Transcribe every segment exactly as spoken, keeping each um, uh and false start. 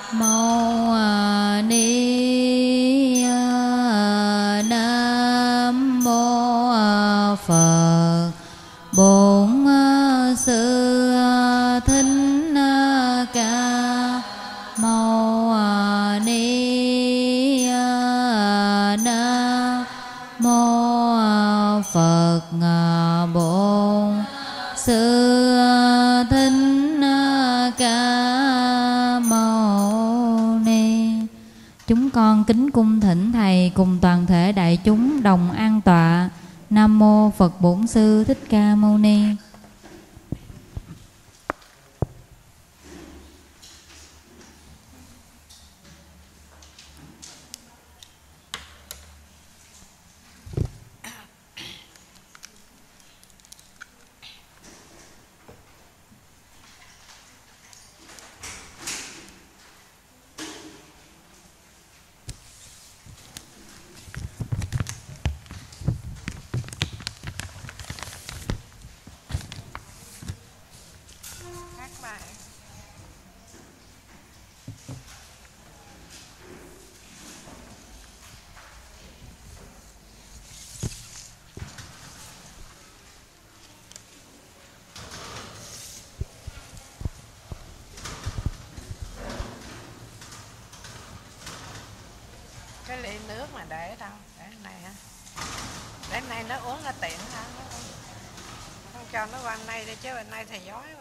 Mâu Ni Nam Mô Phật. Bổn Sư Thích Ca Mâu Ni Nam Mô Phật. Bổn Sư Thích Ca Mâu Ni. Chúng con kính cung thỉnh Thầy cùng toàn thể đại chúng đồng an tọa. Nam Mô Phật Bổn Sư Thích Ca Mâu Ni. Cái ly nước mà để ở đâu? Để ở này hả? Để ở này nó uống nó tiện hả? Không cho nó qua đây đi chứ bên đây thầy dối qua.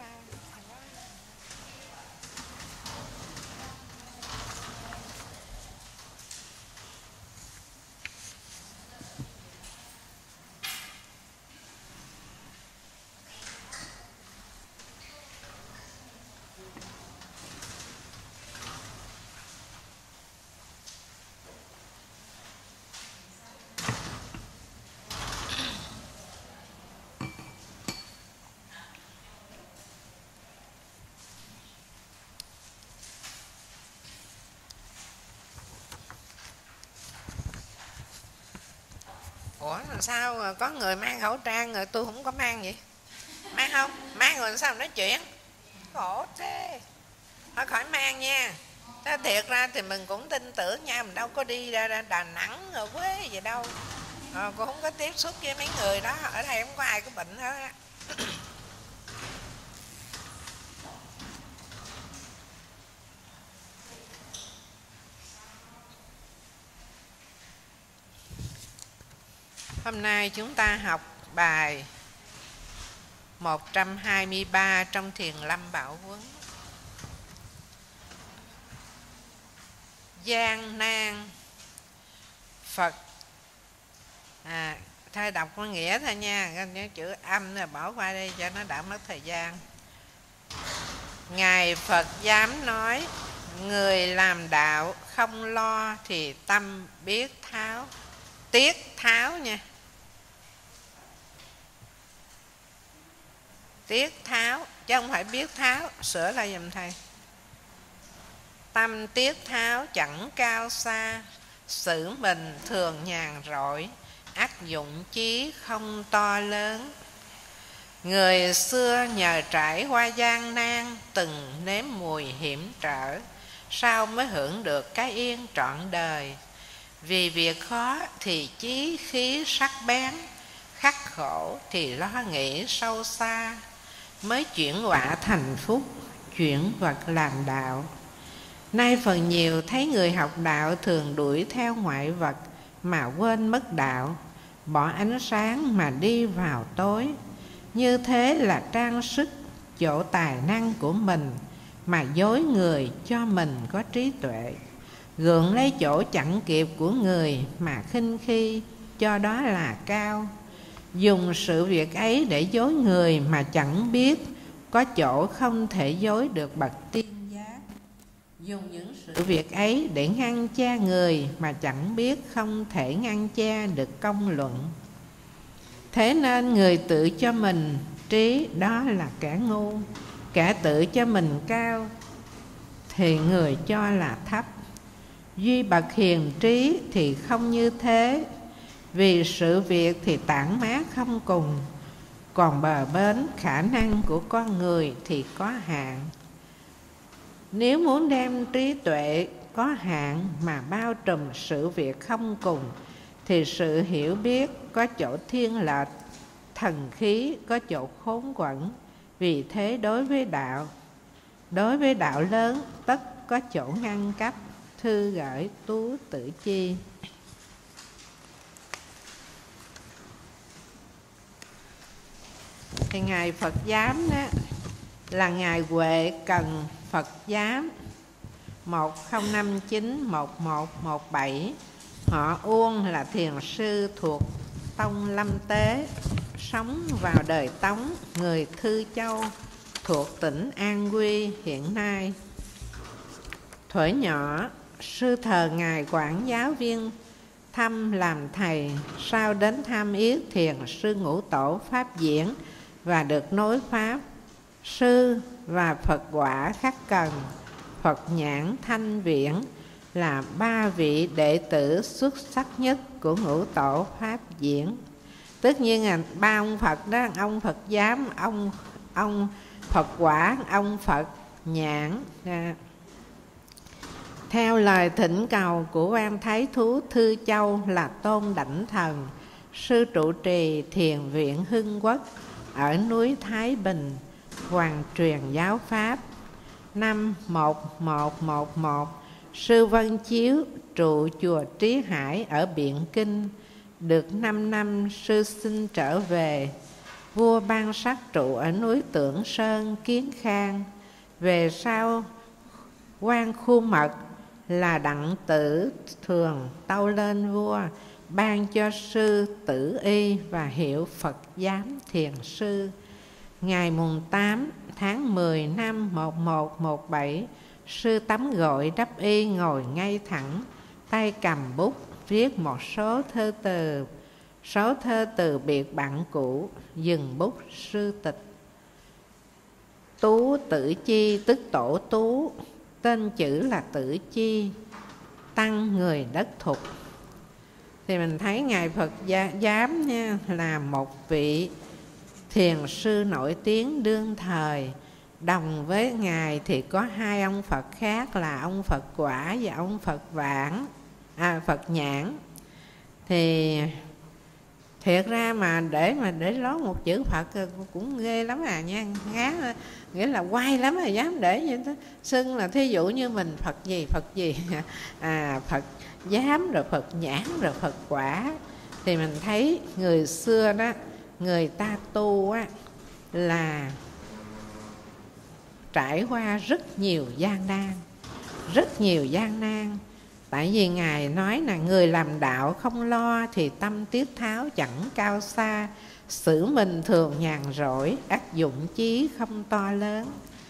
Ủa làm sao có người mang khẩu trang rồi tôi không có mang vậy? Mang không? Mang rồi sao nói chuyện? Khổ thế. Thôi khỏi mang nha. Thế thiệt ra thì mình cũng tin tưởng nha. Mình đâu có đi ra, ra Đà Nẵng rồi quê gì đâu. à, Cũng không có tiếp xúc với mấy người đó. Ở đây không có ai có bệnh hết á. Hôm nay chúng ta học bài một trăm hai mươi ba trong Thiền Lâm Bảo Huấn. Gian nan Phật. À, thôi đọc có nghĩa thôi nha. Nhớ chữ âm rồi bỏ qua đây cho nó đỡ mất thời gian. Ngài Phật dám nói, người làm đạo không lo thì tâm biết tháo. Tiết tháo nha. Tiết tháo, chứ không phải biết tháo. Sửa lại giùm thầy. Tâm tiết tháo chẳng cao xa, xử mình thường nhàn rỗi, ác dụng chí không to lớn. Người xưa nhờ trải qua gian nan, từng nếm mùi hiểm trở, sao mới hưởng được cái yên trọn đời. Vì việc khó thì chí khí sắc bén, khắc khổ thì lo nghĩ sâu xa, mới chuyển họa thành phúc, chuyển vật làm đạo. Nay phần nhiều thấy người học đạo thường đuổi theo ngoại vật mà quên mất đạo, bỏ ánh sáng mà đi vào tối. Như thế là trang sức chỗ tài năng của mình mà dối người cho mình có trí tuệ, gượng lấy chỗ chẳng kịp của người mà khinh khi cho đó là cao. Dùng sự việc ấy để dối người mà chẳng biết, có chỗ không thể dối được bậc tiên giác. Dùng những sự việc ấy để ngăn che người mà chẳng biết, không thể ngăn che được công luận. Thế nên người tự cho mình trí đó là kẻ ngu, kẻ tự cho mình cao thì người cho là thấp. Duy bậc hiền trí thì không như thế, vì sự việc thì tản mát không cùng, còn bờ bến khả năng của con người thì có hạn. Nếu muốn đem trí tuệ có hạn mà bao trùm sự việc không cùng, thì sự hiểu biết có chỗ thiên lệch, thần khí có chỗ khốn quẫn. Vì thế đối với đạo, đối với đạo lớn tất có chỗ ngăn cách. Thư gửi Tú Tử Chi. Thì Ngài Phật Giám đó là Ngài Huệ Cần Phật Giám một không năm chín một một một bảy. Họ Uông là thiền sư thuộc tông Lâm Tế, sống vào đời Tống, người Thư Châu, thuộc tỉnh An Huy hiện nay. Thuở nhỏ, sư thờ Ngài quản giáo viên thăm làm thầy, sau đến tham yết thiền sư Ngũ Tổ Pháp diễn và được nối Pháp. Sư và Phật Quả Khắc Cần, Phật Nhãn Thanh Viễn là ba vị đệ tử xuất sắc nhất của Ngũ Tổ Pháp diễn. Tất nhiên là ba ông Phật đó, ông Phật Giám, ông ông Phật Quả, ông Phật Nhãn. Theo lời thỉnh cầu của Quan Thái Thú Thư Châu là Tôn Đảnh Thần, sư trụ trì thiền viện Hưng Quốc ở núi Thái Bình, hoàng truyền giáo Pháp. Năm một một một một, sư Vân Chiếu trụ chùa Trí Hải ở Biện Kinh. Được năm năm, sư xin trở về. Vua ban sắc trụ ở núi Tưởng Sơn, Kiến Khang. Về sau, quan Khu Mật là Đặng Tử Thường tâu lên vua, ban cho sư Tử Y và hiệu Phật Giám Thiền Sư. Ngày mùng tám tháng mười năm một một một bảy, sư tắm gội đắp y ngồi ngay thẳng, tay cầm bút viết một số thơ từ, số thơ từ biệt bạn cũ, dừng bút sư tịch. Tú Tử Chi tức Tổ Tú, tên chữ là Tử Chi, tăng người đất thục. Thì mình thấy Ngài Phật Giám nha, là một vị thiền sư nổi tiếng đương thời. Đồng với Ngài thì có hai ông Phật khác là ông Phật Quả và ông Phật Vãng, à, Phật Nhãn. Thì thiệt ra mà để mà để lót một chữ Phật cũng ghê lắm à nha, ngán, nghĩa là quay lắm rồi dám để như thế. Xưng là thí dụ như mình Phật gì Phật gì à, Phật Giám rồi Phật Nhãn rồi Phật Quả. Thì mình thấy người xưa đó, người ta tu á là trải qua rất nhiều gian nan, rất nhiều gian nan. Tại vì Ngài nói là người làm đạo không lo thì tâm tiết tháo chẳng cao xa, xử mình thường nhàn rỗi, ác dụng chí không to lớn.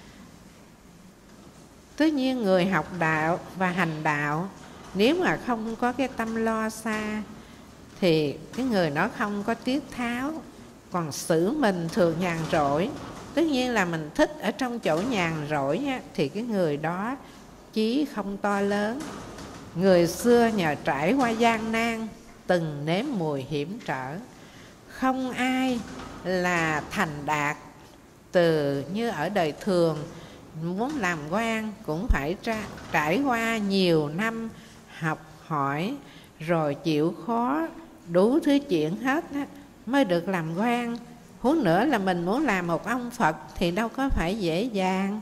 Tất nhiên người học đạo và hành đạo, nếu mà không có cái tâm lo xa thì cái người đó không có tiết tháo. Còn xử mình thường nhàn rỗi, tất nhiên là mình thích ở trong chỗ nhàn rỗi á, thì cái người đó chí không to lớn. Người xưa nhờ trải qua gian nan, từng nếm mùi hiểm trở, không ai là thành đạt từ như ở đời thường. Muốn làm quan cũng phải tra, trải qua nhiều năm học hỏi rồi chịu khó đủ thứ chuyện hết á, mới được làm quan. Huống nữa là mình muốn làm một ông Phật thì đâu có phải dễ dàng.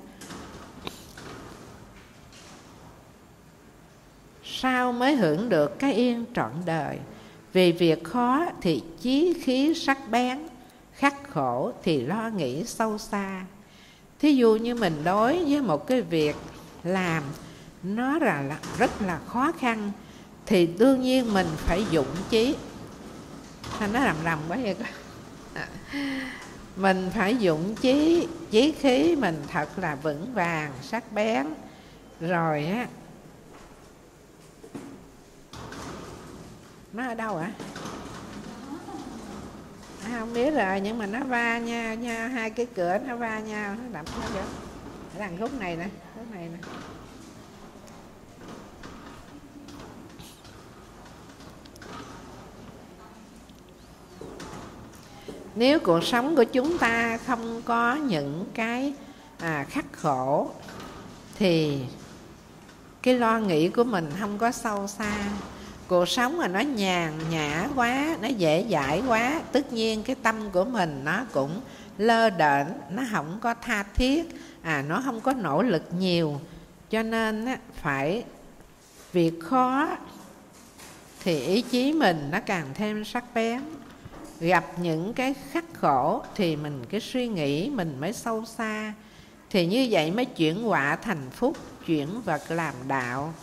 Sao mới hưởng được cái yên trọn đời? Vì việc khó thì chí khí sắc bén, khắc khổ thì lo nghĩ sâu xa. Thí dụ như mình đối với một cái việc làm nó là rất là khó khăn thì đương nhiên mình phải dụng chí. Sao nó rầm rầm quá vậy? Mình phải dụng chí, chí khí mình thật là vững vàng, sắc bén. Rồi á, nó ở đâu ạ? À, không biết rồi, nhưng mà nó va nha, nha hai cái cửa nó va nhau, nó đập nó vậy. Ở đằng khúc này nè, khúc này nè. Nếu cuộc sống của chúng ta không có những cái à, khắc khổ thì cái lo nghĩ của mình không có sâu xa. Cuộc sống mà nó nhàn nhã quá, nó dễ dãi quá, tất nhiên cái tâm của mình nó cũng lơ đễnh, nó không có tha thiết, à, nó không có nỗ lực nhiều. Cho nên á, phải việc khó thì ý chí mình nó càng thêm sắc bén. Gặp những cái khắc khổ thì mình cái suy nghĩ mình mới sâu xa. Thì như vậy mới chuyển họa thành phúc, chuyển vật làm đạo.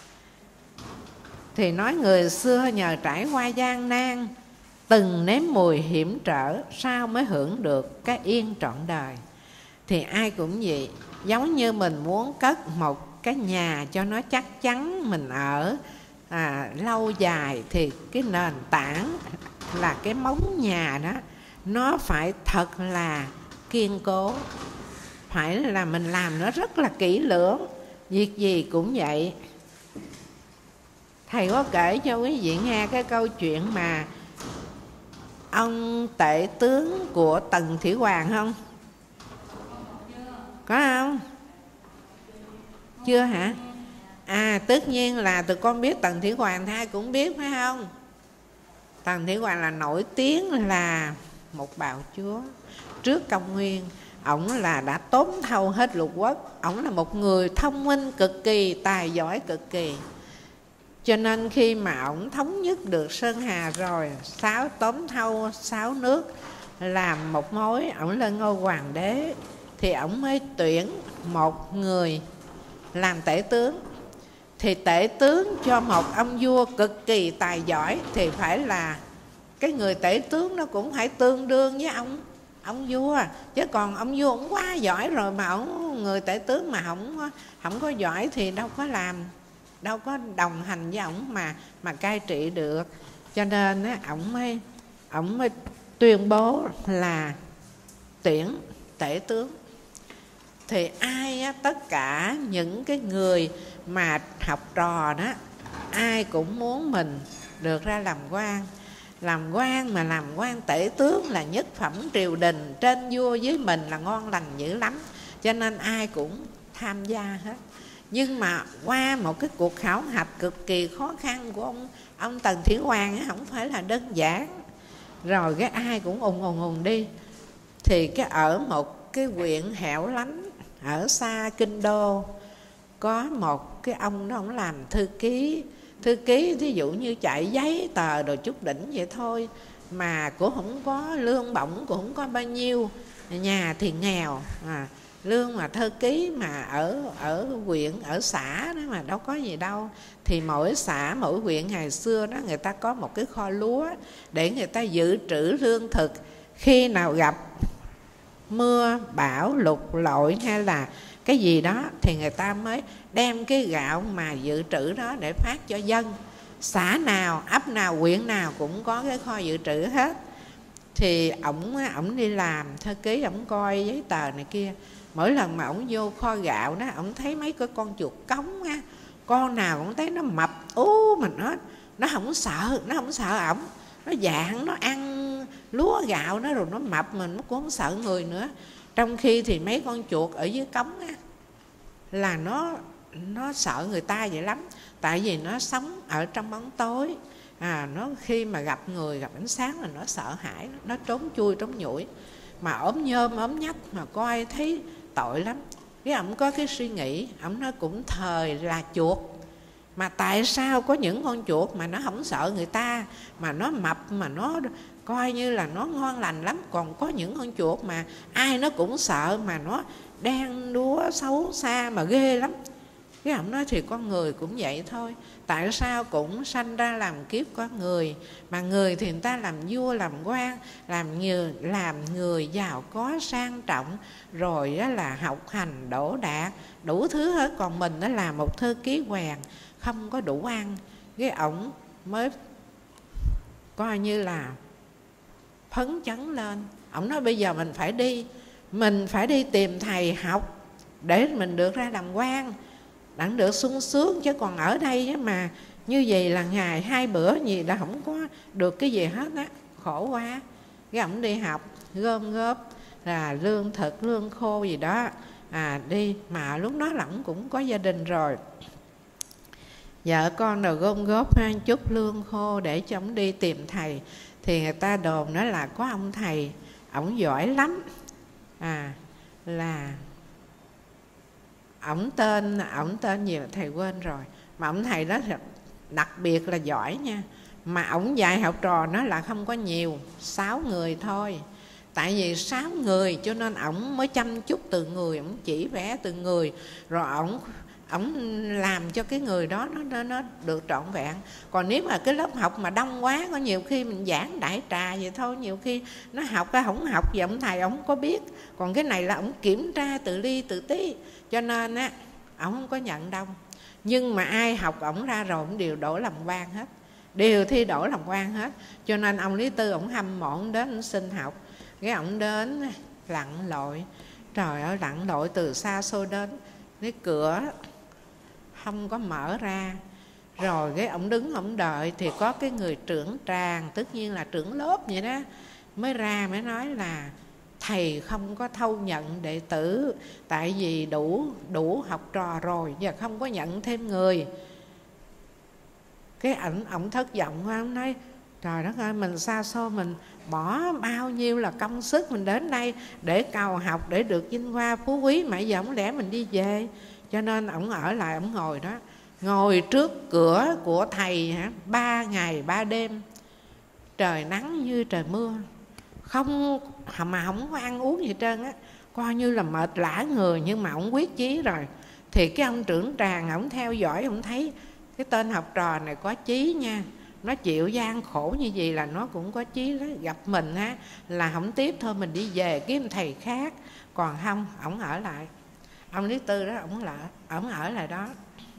Thì nói người xưa nhờ trải qua gian nan, từng nếm mùi hiểm trở, sao mới hưởng được cái yên trọn đời. Thì ai cũng vậy, giống như mình muốn cất một cái nhà cho nó chắc chắn mình ở à, lâu dài, thì cái nền tảng là cái móng nhà đó, nó phải thật là kiên cố, phải là mình làm nó rất là kỹ lưỡng. Việc gì cũng vậy. Thầy có kể cho quý vị nghe cái câu chuyện mà ông tể tướng của Tần Thủy Hoàng không? Có không? Chưa hả? À, tất nhiên là tụi con biết Tần Thủy Hoàng thì ai cũng biết phải không? Tần Thủy Hoàng là nổi tiếng là một bạo chúa. Trước công nguyên, ổng là đã tóm thâu hết lục quốc. Ổng là một người thông minh cực kỳ, tài giỏi cực kỳ. Cho nên khi mà ổng thống nhất được Sơn Hà rồi, sáu tóm thâu sáu nước làm một mối, ổng lên ngôi hoàng đế, thì ổng mới tuyển một người làm tể tướng. Thì tể tướng cho một ông vua cực kỳ tài giỏi thì phải là cái người tể tướng nó cũng phải tương đương với ông ông vua. Chứ còn ông vua cũng quá giỏi rồi mà ông người tể tướng mà không không có giỏi thì đâu có làm, đâu có đồng hành với ổng mà mà cai trị được. Cho nên á, ổng mới ổng mới tuyên bố là tuyển tể tướng. Thì ai á, tất cả những cái người mà học trò đó, ai cũng muốn mình được ra làm quan. Làm quan mà làm quan tể tướng là nhất phẩm triều đình, trên vua dưới mình là ngon lành dữ lắm. Cho nên ai cũng tham gia hết. Nhưng mà qua một cái cuộc khảo hạch cực kỳ khó khăn của ông ông Tần Thủy Hoàng ấy, không phải là đơn giản. Rồi cái ai cũng ùng ùng ùng đi. Thì cái ở một cái huyện hẻo lánh ở xa kinh đô, có một cái ông đó, ông làm thư ký. Thư ký thí dụ như chạy giấy tờ đồ chút đỉnh vậy thôi, mà cũng không có lương bổng, cũng không có bao nhiêu, nhà thì nghèo, à, lương mà thư ký mà ở ở huyện, ở xã đó mà đâu có gì đâu. Thì mỗi xã, mỗi huyện ngày xưa đó, người ta có một cái kho lúa để người ta dự trữ lương thực. Khi nào gặp mưa, bão, lụt lội hay là cái gì đó thì người ta mới đem cái gạo mà dự trữ đó để phát cho dân. Xã nào, ấp nào, huyện nào cũng có cái kho dự trữ hết. Thì ổng ổng đi làm thư ký, ổng coi giấy tờ này kia. Mỗi lần mà ổng vô kho gạo đó, ổng thấy mấy cái con chuột cống á, con nào cũng thấy nó mập ú, mà nó nó không sợ, nó không sợ ổng. Nó dạng, nó ăn lúa gạo đó rồi nó mập mà nó cũng không sợ người nữa. Trong khi thì mấy con chuột ở dưới cống á, là nó nó sợ người ta vậy lắm. Tại vì nó sống ở trong bóng tối, à, nó khi mà gặp người, gặp ánh sáng là nó sợ hãi, nó trốn chui trốn nhủi. Mà ốm nhôm ốm nhách mà coi thấy tội lắm. Cái ổng có cái suy nghĩ, ổng nói cũng thời là chuột, mà tại sao có những con chuột mà nó không sợ người ta, mà nó mập, mà nó coi như là nó ngon lành lắm. Còn có những con chuột mà ai nó cũng sợ, mà nó đen đúa xấu xa mà ghê lắm. Cái ổng nói thì con người cũng vậy thôi. Tại sao cũng sanh ra làm kiếp con người, mà người thì người ta làm vua làm quan, làm người, làm người giàu có sang trọng, rồi đó là học hành đỗ đạt đủ thứ hết. Còn mình đó là một thư ký quèn, không có đủ ăn. Cái ổng mới coi như là phấn chấn lên. Ổng nói bây giờ mình phải đi, mình phải đi tìm thầy học để mình được ra làm quan, đặng được sung sướng. Chứ còn ở đây mà như vậy là ngày hai bữa gì đã không có được cái gì hết á, khổ quá. Cái ổng đi học gom góp là lương thực, lương khô gì đó, à đi. Mà lúc đó là ổng cũng có gia đình rồi, vợ con rồi gom góp một chút lương khô để cho ổng đi tìm thầy. Thì người ta đồn nói là có ông thầy, ổng giỏi lắm, à là ổng tên ổng tên gì mà thầy quên rồi, mà ổng thầy đó đặc biệt là giỏi nha. Mà ổng dạy học trò nó là không có nhiều, sáu người thôi. Tại vì sáu người cho nên ổng mới chăm chút từng người, ổng chỉ vẽ từng người, rồi ổng ổng làm cho cái người đó nó, nó nó được trọn vẹn. Còn nếu mà cái lớp học mà đông quá, có nhiều khi mình giảng đại trà vậy thôi, nhiều khi nó học cái không học gì ông thầy ổng có biết. Còn cái này là ổng kiểm tra tự ly tự tí, cho nên á ổng không có nhận đông. Nhưng mà ai học ổng ra rồi ổng đều đổ làm quan hết, đều thi đổ làm quan hết. Cho nên ông Lý Tư ổng hâm mộ, ổng đến ổng xin học. Cái ổng đến lặn lội, trời ơi lặn lội từ xa xôi đến, cái cửa không có mở ra. Rồi cái ổng đứng ổng đợi thì có cái người trưởng tràng, tất nhiên là trưởng lớp vậy đó, mới ra mới nói là thầy không có thâu nhận đệ tử, tại vì đủ đủ học trò rồi, giờ không có nhận thêm người. Cái ảnh ổng thất vọng quá, ổng nói trời đất ơi, mình xa xôi, mình bỏ bao nhiêu là công sức mình đến đây để cầu học, để được vinh hoa phú quý, mà giờ không lẽ mình đi về. Cho nên ổng ở lại, ổng ngồi đó, ngồi trước cửa của thầy hả, ba ngày ba đêm, trời nắng như trời mưa, không mà không có ăn uống gì hết trơn á, coi như là mệt lả người. Nhưng mà ổng quyết chí rồi. Thì cái ông trưởng tràng ổng theo dõi, ổng thấy cái tên học trò này có chí nha, nó chịu gian khổ như vậy là nó cũng có chí đó. Gặp mình á là không tiếp thôi, mình đi về kiếm thầy khác. Còn không, ổng ở lại. Ông Lý Tư đó, ổng lại, ổng ở lại đó.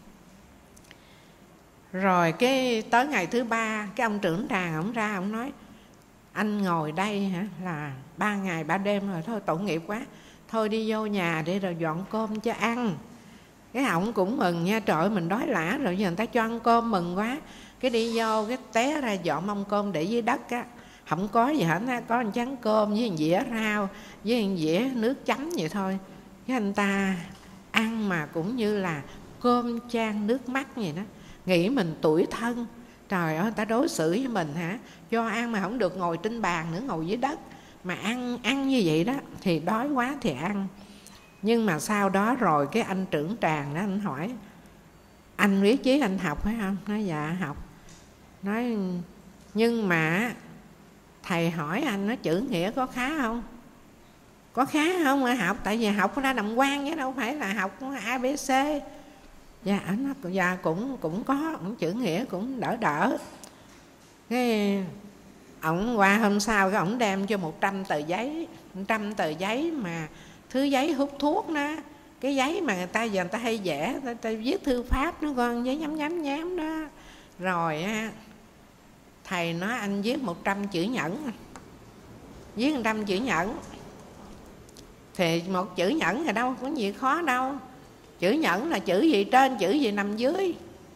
Rồi cái tới ngày thứ ba, cái ông trưởng tràng ổng ra, ổng nói anh ngồi đây hả là ba ngày ba đêm rồi, thôi tội nghiệp quá, thôi đi vô nhà để rồi dọn cơm cho ăn. Cái ổng cũng mừng nha, trời ơi mình đói lả rồi, giờ người ta cho ăn cơm mừng quá. Cái đi vô cái té ra dọn mông cơm để dưới đất á, không có gì hết á, có một chén cơm với một dĩa rau với một dĩa nước chấm vậy thôi. Cái anh ta ăn mà cũng như là cơm chan nước mắt vậy đó, nghĩ mình tủi thân. Trời ơi, người ta đối xử với mình hả, cho ăn mà không được ngồi trên bàn nữa, ngồi dưới đất. Mà ăn ăn như vậy đó thì đói quá thì ăn. Nhưng mà sau đó rồi cái anh trưởng tràng đó, anh hỏi anh biết chí anh học phải không? Nói dạ học. Nói nhưng mà thầy hỏi anh, nó chữ nghĩa có khá không? Có khá không mà học? Tại vì học ra làm quan chứ đâu phải là học a bê xê. Dạ anh nói dạ cũng cũng có, cũng chữ nghĩa cũng đỡ đỡ. Cái ổng qua hôm sau cái ổng đem cho một trăm tờ giấy, một trăm tờ giấy mà thứ giấy hút thuốc đó, cái giấy mà người ta giờ người ta hay vẽ, người ta, ta viết thư pháp nó con giấy nhám nhám nhám đó. Rồi thầy nói anh viết một trăm chữ nhẫn, viết một trăm chữ nhẫn. Thì một chữ nhẫn thì đâu có gì khó đâu. Chữ nhẫn là chữ gì trên, chữ gì nằm dưới.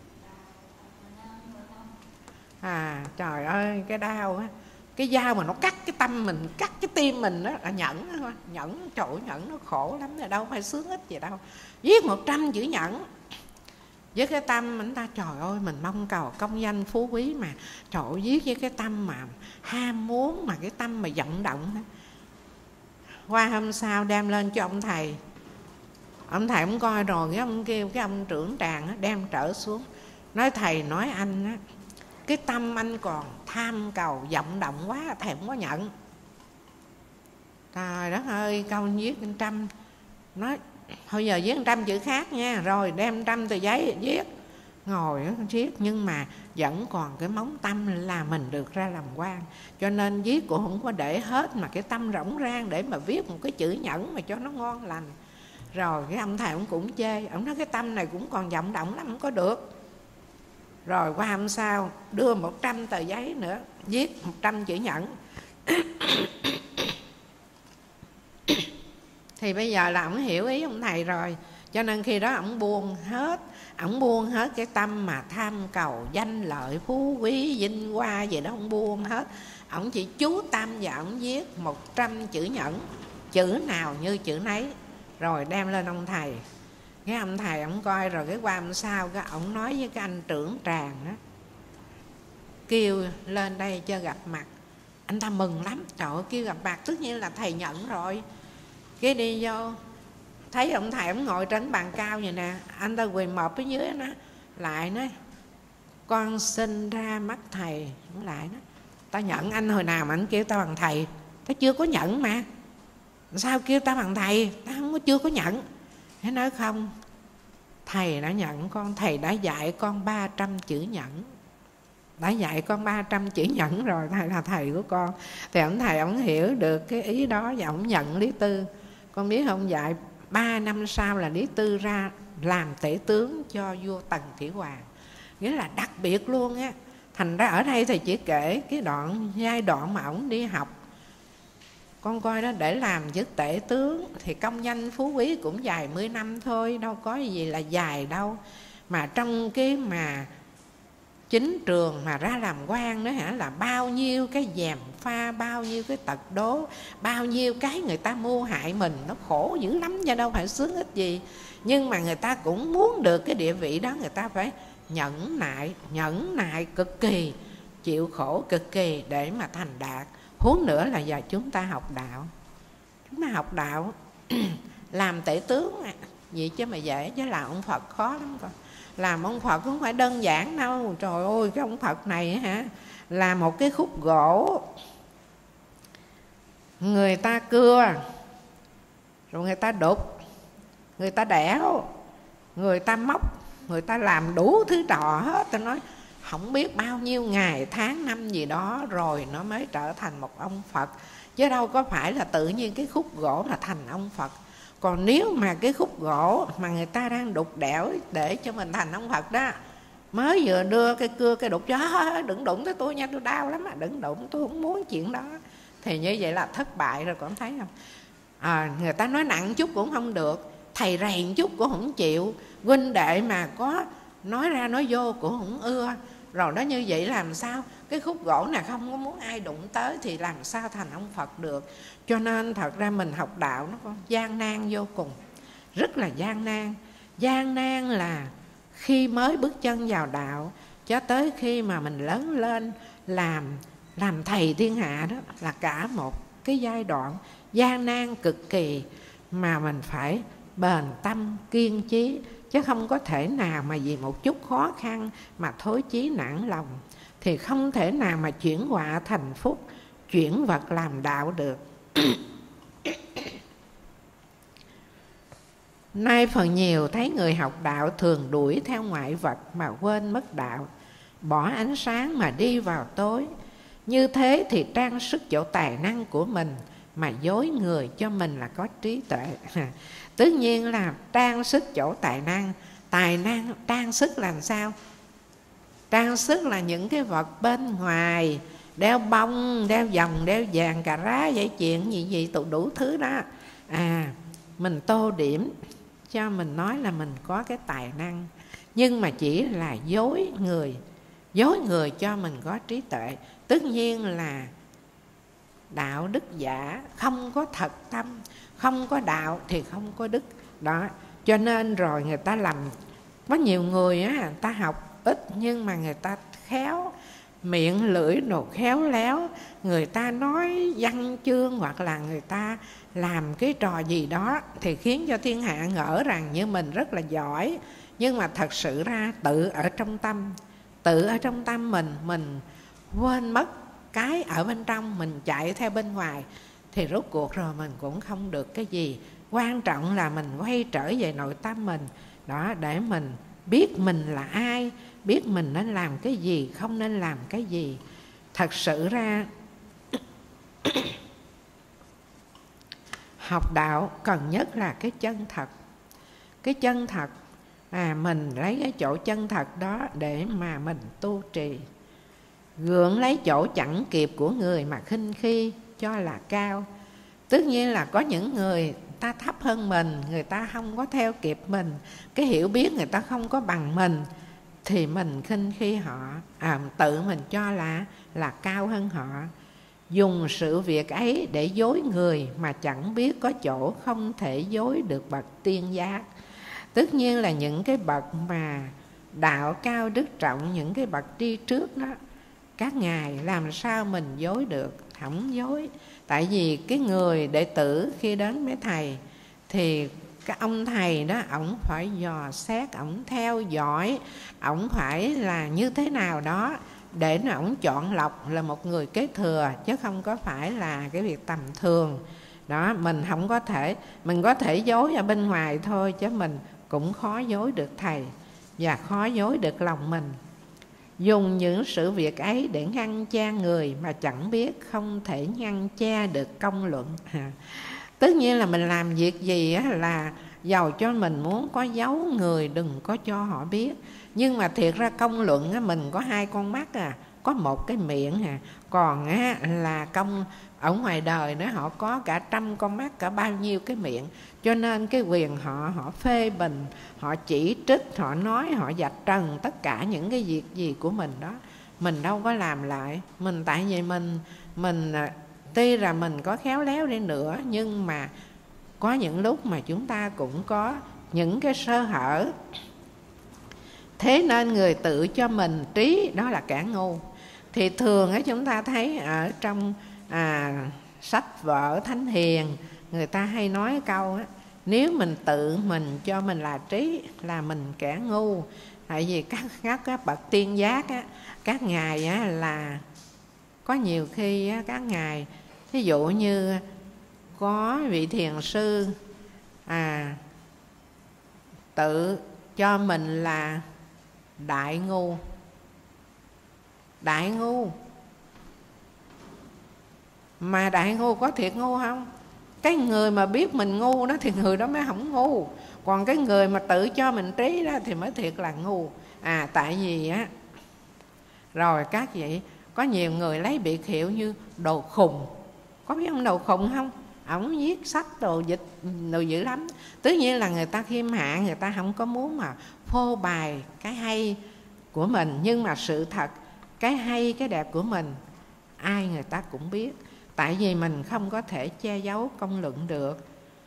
À trời ơi, cái đau á, cái dao mà nó cắt cái tâm mình, cắt cái tim mình đó là nhẫn đó. Nhẫn, trời ơi, nhẫn nó khổ lắm, là đâu phải sướng ít gì đâu. Viết một trăm chữ nhẫn với cái tâm mình ta, trời ơi mình mong cầu công danh phú quý mà trời ơi, viết với cái tâm mà ham muốn, mà cái tâm mà vọng động đó. Qua hôm sau đem lên cho ông thầy. Ông thầy cũng coi rồi, cái ông kêu cái ông trưởng tràng đó, đem trở xuống. Nói thầy nói anh á, cái tâm anh còn tham cầu vọng động quá, thầy không có nhận. Trời đất ơi, câu viết một trăm. Nói thôi giờ viết một trăm chữ khác nha. Rồi đem một trăm tờ giấy viết. Ngồi đó viết, nhưng mà vẫn còn cái móng tâm là mình được ra làm quan. Cho nên viết cũng không có để hết, mà cái tâm rỗng rang để mà viết một cái chữ nhẫn mà cho nó ngon lành. Rồi cái ông thầy ông cũng chê, ông nói cái tâm này cũng còn vọng động lắm, không có được. Rồi qua hôm sau đưa một trăm tờ giấy nữa, viết một trăm chữ nhẫn. Thì bây giờ là ông hiểu ý ông thầy rồi. Cho nên khi đó ông buông hết, ông buông hết cái tâm mà tham cầu danh lợi phú quý vinh hoa gì đó, ông buông hết. Ông chỉ chú tâm và ông viết một trăm chữ nhẫn, chữ nào như chữ nấy. rồi đem lên ông thầy. Cái ông thầy ông coi rồi cái qua hôm sau cái ông nói với cái anh trưởng tràng đó, kêu lên đây cho gặp mặt. Anh ta mừng lắm, trời ơi, kêu gặp mặt tất nhiên là thầy nhận rồi. Cái đi vô thấy ông thầy ông ngồi trên bàn cao vậy nè, anh ta quỳ mọp ở dưới nó lại nói con sinh ra mắt thầy. Nó lại nói ta nhận anh hồi nào mà anh kêu ta bằng thầy? Ta chưa có nhận mà, sao kêu ta bằng thầy? Ta không có chưa có nhận. Nó nói không, thầy đã nhận con, thầy đã dạy con ba trăm chữ nhẫn, đã dạy con ba trăm chữ nhẫn rồi, thầy là thầy của con. Thì ông thầy ông hiểu được cái ý đó và ông nhận Lý Tư. Con biết không, dạy ba năm sau là Lý Tư ra làm tể tướng cho vua Tần Thủy Hoàng, nghĩa là đặc biệt luôn á. Thành ra ở đây thầy chỉ kể cái đoạn giai đoạn mà ổng đi học. Con coi đó, để làm chức tể tướng thì công danh phú quý cũng vài mươi năm thôi, đâu có gì là dài đâu. Mà trong cái mà chính trường mà ra làm quan đó hả, là bao nhiêu cái gièm pha, bao nhiêu cái tật đố, bao nhiêu cái người ta mưu hại mình, nó khổ dữ lắm chứ đâu phải sướng ích gì. Nhưng mà người ta cũng muốn được cái địa vị đó, người ta phải nhẫn nại, nhẫn nại cực kỳ, chịu khổ cực kỳ để mà thành đạt. Huống nữa là giờ chúng ta học đạo. Chúng ta học đạo làm tể tướng vậy chứ mà dễ, chứ làm ông Phật khó lắm con. Làm ông Phật không phải đơn giản đâu. Trời ơi, cái ông Phật này hả, là một cái khúc gỗ người ta cưa, rồi người ta đục, người ta đẽo, người ta móc, người ta làm đủ thứ trò hết. Tôi nói không biết bao nhiêu ngày tháng năm gì đó rồi nó mới trở thành một ông Phật, chứ đâu có phải là tự nhiên cái khúc gỗ là thành ông Phật. Còn nếu mà cái khúc gỗ mà người ta đang đục đẽo để cho mình thành ông Phật đó, mới vừa đưa cái cưa cái đục cho đừng đụng tới tôi nha, tôi đau lắm à, đừng đụng, tôi không muốn chuyện đó, thì như vậy là thất bại rồi, con thấy không? À, người ta nói nặng chút cũng không được, thầy rèn chút cũng không chịu, huynh đệ mà có nói ra nói vô cũng không ưa. Rồi đó, như vậy làm sao? Cái khúc gỗ này không có muốn ai đụng tới thì làm sao thành ông Phật được. Cho nên thật ra mình học đạo nó có gian nan vô cùng, rất là gian nan. Gian nan là khi mới bước chân vào đạo cho tới khi mà mình lớn lên làm làm thầy thiên hạ, đó là cả một cái giai đoạn gian nan cực kỳ, mà mình phải bền tâm kiên chí, chứ không có thể nào mà vì một chút khó khăn mà thối chí nản lòng, thì không thể nào mà chuyển họa thành phúc, chuyển vật làm đạo được. Nay phần nhiều thấy người học đạo thường đuổi theo ngoại vật mà quên mất đạo, bỏ ánh sáng mà đi vào tối. Như thế thì trang sức chỗ tài năng của mình mà dối người cho mình là có trí tuệ. Tất nhiên là trang sức chỗ tài năng. Tài năng trang sức làm sao? Trang sức là những cái vật bên ngoài, đeo bông, đeo vòng, đeo vàng, cà rá, dây chuyền gì gì tụ đủ thứ đó. À, mình tô điểm cho mình nói là mình có cái tài năng, nhưng mà chỉ là dối người, dối người cho mình có trí tuệ. Tất nhiên là đạo đức giả, không có thật tâm, không có đạo thì không có đức đó. Cho nên rồi người ta làm, có nhiều người á, người ta học ít nhưng mà người ta khéo, miệng lưỡi đồ khéo léo, người ta nói văn chương hoặc là người ta làm cái trò gì đó thì khiến cho thiên hạ ngỡ rằng như mình rất là giỏi. Nhưng mà thật sự ra tự ở trong tâm, tự ở trong tâm mình, mình quên mất cái ở bên trong, mình chạy theo bên ngoài thì rốt cuộc rồi mình cũng không được cái gì. Quan trọng là mình quay trở về nội tâm mình đó, để mình biết mình là ai, biết mình nên làm cái gì, không nên làm cái gì. Thật sự ra học đạo cần nhất là cái chân thật. Cái chân thật, à, mình lấy cái chỗ chân thật đó để mà mình tu trì. Gượng lấy chỗ chẳng kịp của người mà khinh khi cho là cao. Tất nhiên là có những người ta thấp hơn mình, người ta không có theo kịp mình, cái hiểu biết người ta không có bằng mình, thì mình khinh khi họ, à, tự mình cho là là cao hơn họ. dùng sự việc ấy để dối người mà chẳng biết có chỗ không thể dối được bậc tiên giác. Tất nhiên là những cái bậc mà đạo cao đức trọng, những cái bậc đi trước đó, các ngài làm sao mình dối được, không dối. Tại vì cái người đệ tử khi đến với thầy thì cái ông thầy đó, ổng phải dò xét, ổng theo dõi, ổng phải là như thế nào đó để mà ổng chọn lọc là một người kế thừa, chứ không có phải là cái việc tầm thường. Đó, mình không có thể, mình có thể dối ở bên ngoài thôi, chứ mình cũng khó dối được thầy và khó dối được lòng mình. Dùng những sự việc ấy để ngăn che người mà chẳng biết không thể ngăn che được công luận. À, tất nhiên là mình làm việc gì á, là giàu cho mình muốn có giấu người, đừng có cho họ biết. Nhưng mà thiệt ra công luận á, mình có hai con mắt à, có một cái miệng à. Còn á, là công ở ngoài đời nữa, họ có cả trăm con mắt, cả bao nhiêu cái miệng. Cho nên cái quyền họ, họ phê bình, họ chỉ trích, họ nói, họ vạch trần tất cả những cái việc gì của mình đó. Mình đâu có làm lại. Mình tại vì mình, mình tuy là mình có khéo léo đi nữa, nhưng mà có những lúc mà chúng ta cũng có những cái sơ hở. Thế nên người tự cho mình trí đó là kẻ ngu. Thì thường ấy, chúng ta thấy ở trong à, sách vở Thánh Hiền, người ta hay nói câu á, nếu mình tự mình cho mình là trí là mình kẻ ngu. Tại vì các, các, các bậc tiên giác á, các ngài á, là có nhiều khi á, các ngài ví dụ như có vị thiền sư à, tự cho mình là đại ngu. Đại ngu mà đại ngu có thiệt ngu không? Cái người mà biết mình ngu đó thì người đó mới không ngu. Còn cái người mà tự cho mình trí đó thì mới thiệt là ngu. À, tại vì á, rồi các vị, có nhiều người lấy biệt hiệu như đồ khùng. Có biết ông đồ khùng không? Ổng viết sách đồ dịch đồ dữ lắm. Tất nhiên là người ta khiêm hạ, người ta không có muốn mà phô bày cái hay của mình. Nhưng mà sự thật, cái hay, cái đẹp của mình ai người ta cũng biết. Tại vì mình không có thể che giấu công luận được.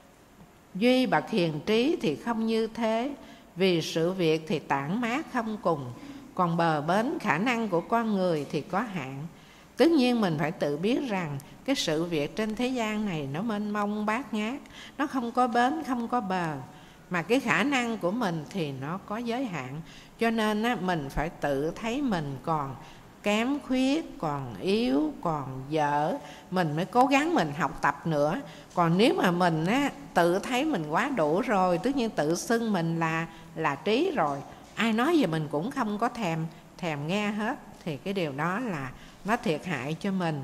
Duy bậc hiền trí thì không như thế, vì sự việc thì tản mát không cùng. Còn bờ bến khả năng của con người thì có hạn. Tất nhiên mình phải tự biết rằng cái sự việc trên thế gian này nó mênh mông bát ngát, nó không có bến, không có bờ. Mà cái khả năng của mình thì nó có giới hạn. Cho nên á, mình phải tự thấy mình còn kém khuyết, còn yếu, còn dở, mình mới cố gắng mình học tập nữa. Còn nếu mà mình á, tự thấy mình quá đủ rồi, tất nhiên tự xưng mình là, là trí rồi, ai nói gì mình cũng không có thèm, thèm nghe hết, thì cái điều đó là nó thiệt hại cho mình.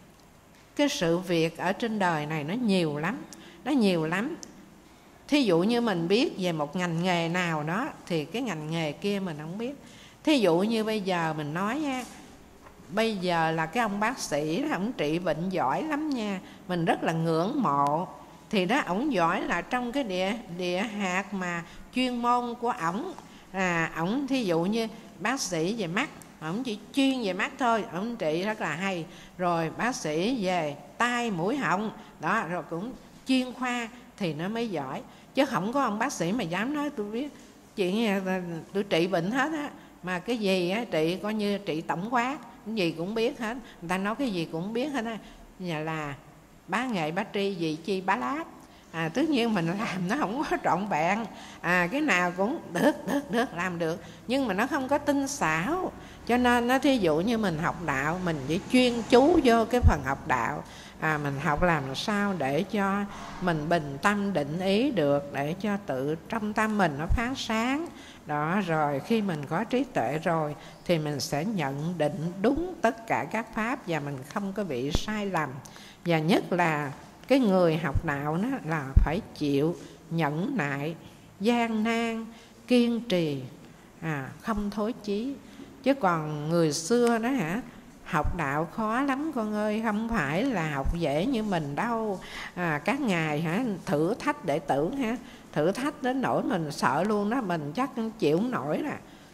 Cái sự việc ở trên đời này nó nhiều lắm, nó nhiều lắm. Thí dụ như mình biết về một ngành nghề nào đó thì cái ngành nghề kia mình không biết. Thí dụ như bây giờ mình nói nha, bây giờ là cái ông bác sĩ đó, ổng trị bệnh giỏi lắm nha, mình rất là ngưỡng mộ. Thì đó, ổng giỏi là trong cái địa, địa hạt mà chuyên môn của ổng. À, ổng thí dụ như bác sĩ về mắt, ổng chỉ chuyên về mắt thôi, ổng trị rất là hay. Rồi bác sĩ về tai mũi họng, đó, rồi cũng chuyên khoa thì nó mới giỏi. Chứ không có ông bác sĩ mà dám nói tôi biết chuyện tôi trị bệnh hết á. Mà cái gì á, trị coi như trị tổng quát, cái gì cũng biết hết. Người ta nói cái gì cũng biết hết á. Nhà là bá nghệ bá tri gì chi bá láp. À, tất nhiên mình làm nó không có trọn vẹn. À, cái nào cũng được, được, được, làm được. Nhưng mà nó không có tinh xảo. Cho nên nó thí dụ như mình học đạo, mình chỉ chuyên chú vô cái phần học đạo. À, mình học làm sao để cho mình bình tâm định ý được, để cho tự trong tâm mình nó phát sáng. Đó, rồi khi mình có trí tuệ rồi thì mình sẽ nhận định đúng tất cả các pháp và mình không có bị sai lầm. Và nhất là cái người học đạo đó là phải chịu nhẫn nại, gian nan, kiên trì, à, không thối chí. Chứ còn người xưa đó hả, học đạo khó lắm con ơi, không phải là học dễ như mình đâu. À, các ngài hả thử thách đệ tử hả, thử thách đến nỗi mình sợ luôn đó, mình chắc chịu không nổi nè.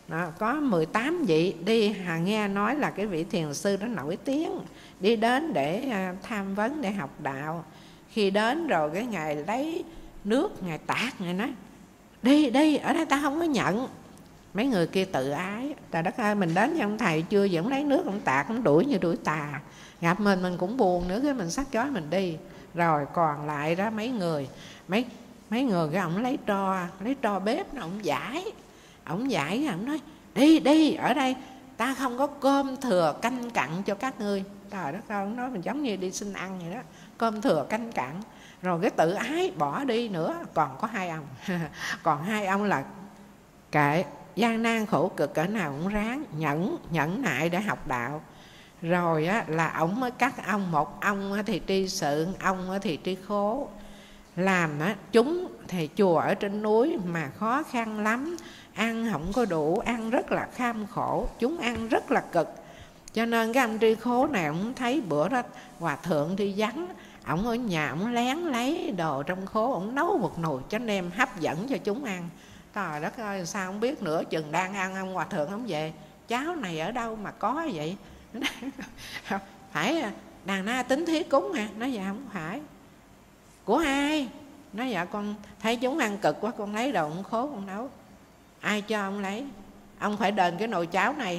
Đó, có mười tám vị đi, Hà nghe nói là cái vị thiền sư đó nổi tiếng, đi đến để tham vấn, để học đạo. Khi đến rồi cái Ngài lấy nước, Ngài tạt, Ngài nói đi đi, ở đây ta không có nhận. Mấy người kia tự ái, trời đất ơi, mình đến với ông thầy chưa vẫn lấy nước ông tạt, ông đuổi như đuổi tà. Gặp mình mình cũng buồn nữa, cái mình xách chói mình đi. Rồi còn lại đó mấy người, mấy mấy người cái ông lấy tro, lấy tro bếp nó ông giải, ông giải ông nói đi đi, ở đây ta không có cơm thừa canh cặn cho các ngươi. Trời đất ơi, ông nói mình giống như đi xin ăn vậy đó, cơm thừa canh cặn. Rồi cái tự ái bỏ đi nữa. Còn có hai ông còn hai ông là kệ, gian nan khổ cực cỡ nào cũng ráng nhẫn nhẫn nại để học đạo. Rồi á, là ổng mới cắt ông, một ông thì tri sự, ông thì tri khố. Làm á, chúng thì chùa ở trên núi mà khó khăn lắm, ăn không có đủ, ăn rất là kham khổ, chúng ăn rất là cực. Cho nên cái ông tri khố này ông thấy bữa đó hòa thượng đi vắng, ổng ở nhà ổng lén lấy đồ trong khố, ổng nấu một nồi cháo nem hấp dẫn cho chúng ăn. Trời đất ơi, sao không biết nữa, chừng đang ăn ông hòa thượng ông về, cháo này ở đâu mà có vậy? Phải đàn na tính thí cúng hả? Nói dạ không phải. Của ai? Nói dạ con thấy chúng ăn cực quá, con lấy đồ ông khố con nấu. Ai cho ông lấy? Ông phải đền cái nồi cháo này.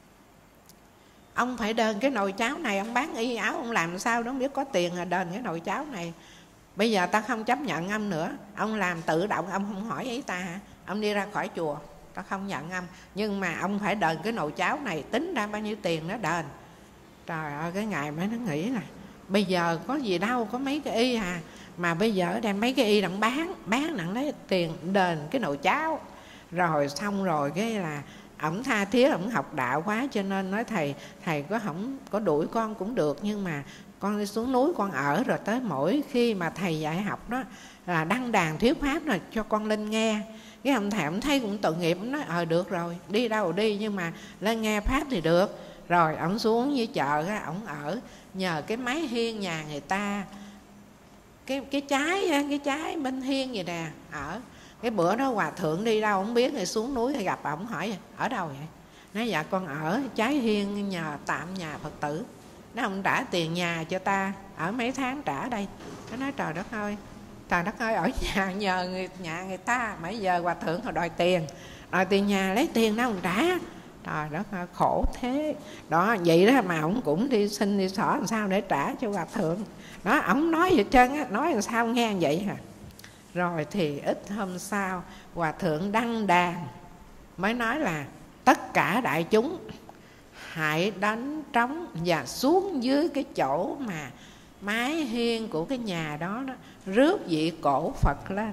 Ông phải đền cái nồi cháo này. Ông bán y áo ông làm sao đó, không biết có tiền là đền cái nồi cháo này. Bây giờ ta không chấp nhận ông nữa. Ông làm tự động, ông không hỏi ý ta hả? Ông đi ra khỏi chùa, ta không nhận ông. Nhưng mà ông phải đền cái nồi cháo này, tính ra bao nhiêu tiền nó đền. Trời ơi, cái ngày mới nó nghĩ là bây giờ có gì đâu, có mấy cái y à, mà bây giờ đem mấy cái y đặng bán, bán đặng lấy tiền đền cái nồi cháo. Rồi xong rồi cái là ổng tha thiết, ổng học đạo quá, cho nên nói thầy, thầy có không có đuổi con cũng được, nhưng mà con đi xuống núi con ở, rồi tới mỗi khi mà thầy dạy học đó là đăng đàn thuyết pháp là cho con lên nghe. Cái ông thầy ông thấy cũng tội nghiệp, ông nói ờ được rồi, đi đâu đi nhưng mà lên nghe pháp thì được. Rồi ổng xuống với chợ á, ổng ở nhờ cái mái hiên nhà người ta, cái cái trái cái trái bên hiên vậy nè, ở. Cái bữa đó hòa thượng đi đâu không biết, rồi xuống núi thì gặp ổng, hỏi ở đâu vậy? Nói dạ con ở trái hiên nhờ tạm nhà Phật tử. Nó không trả tiền nhà cho ta, ở mấy tháng trả đây. Nó nói trời đất ơi, trời đất ơi, ở nhà nhờ người, nhà người ta, mấy giờ hòa thượng họ đòi tiền, đòi tiền nhà, lấy tiền nó không trả. Trời đất ơi, khổ thế. Đó, vậy đó mà ông cũng đi xin đi xỏ làm sao để trả cho hòa thượng. Đó, ổng nói vậy trơn á, nói làm sao nghe vậy hả? Rồi thì ít hôm sau, hòa thượng đăng đàn mới nói là tất cả đại chúng hãy đánh trống và xuống dưới cái chỗ mà mái hiên của cái nhà đó, đó rước vị cổ Phật lên.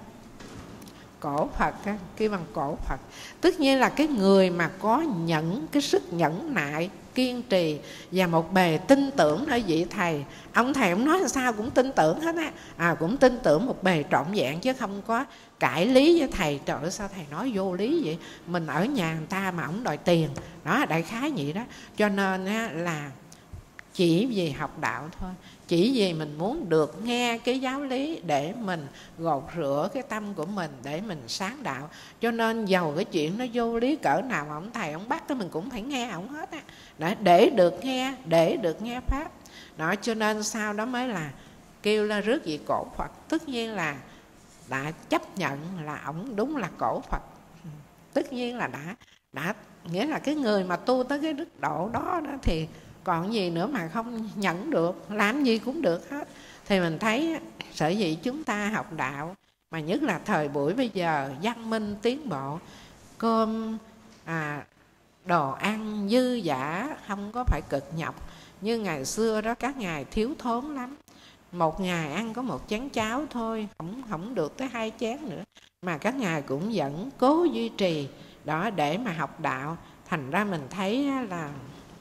Cổ Phật á, kêu bằng cổ Phật. Tất nhiên là cái người mà có nhẫn, cái sức nhẫn nại, kiên trì và một bề tin tưởng ở vị thầy. Ông thầy ông nói sao cũng tin tưởng hết á, à, cũng tin tưởng một bề trọn vẹn chứ không có cãi lý với thầy. Trời ơi, sao thầy nói vô lý vậy, mình ở nhà người ta mà ông đòi tiền. Đó, đại khái vậy đó. Cho nên á, là chỉ vì học đạo thôi, chỉ vì mình muốn được nghe cái giáo lý để mình gột rửa cái tâm của mình, để mình sáng đạo. Cho nên dầu cái chuyện nó vô lý cỡ nào mà ông thầy ông bắt thì mình cũng phải nghe ông hết á, để, để được nghe, để được nghe pháp. Đó, cho nên sau đó mới là kêu là rước vị cổ Phật. Tất nhiên là đã chấp nhận là ổng đúng là cổ Phật. Tất nhiên là đã, đã nghĩa là cái người mà tu tới cái đức độ đó, đó thì còn gì nữa mà không nhận được, làm gì cũng được hết. Thì mình thấy sở dĩ chúng ta học đạo, mà nhất là thời buổi bây giờ văn minh tiến bộ, cơm à, đồ ăn dư dả, không có phải cực nhọc như ngày xưa đó. Các ngài thiếu thốn lắm, một ngày ăn có một chén cháo thôi, không, không được tới hai chén nữa, mà các ngài cũng vẫn cố duy trì đó để mà học đạo. Thành ra mình thấy là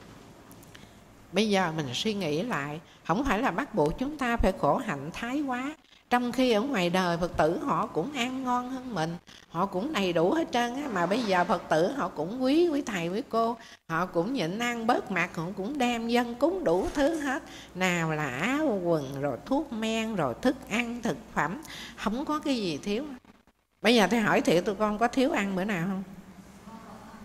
bây giờ mình suy nghĩ lại, không phải là bắt buộc chúng ta phải khổ hạnh thái quá. Trong khi ở ngoài đời Phật tử họ cũng ăn ngon hơn mình, họ cũng đầy đủ hết trơn á. Mà bây giờ Phật tử họ cũng quý quý thầy quý cô, họ cũng nhịn ăn bớt mặt, họ cũng đem dân cúng đủ thứ hết. Nào là áo quần, rồi thuốc men, rồi thức ăn, thực phẩm, không có cái gì thiếu. Bây giờ tôi hỏi thiệt tụi con có thiếu ăn bữa nào không?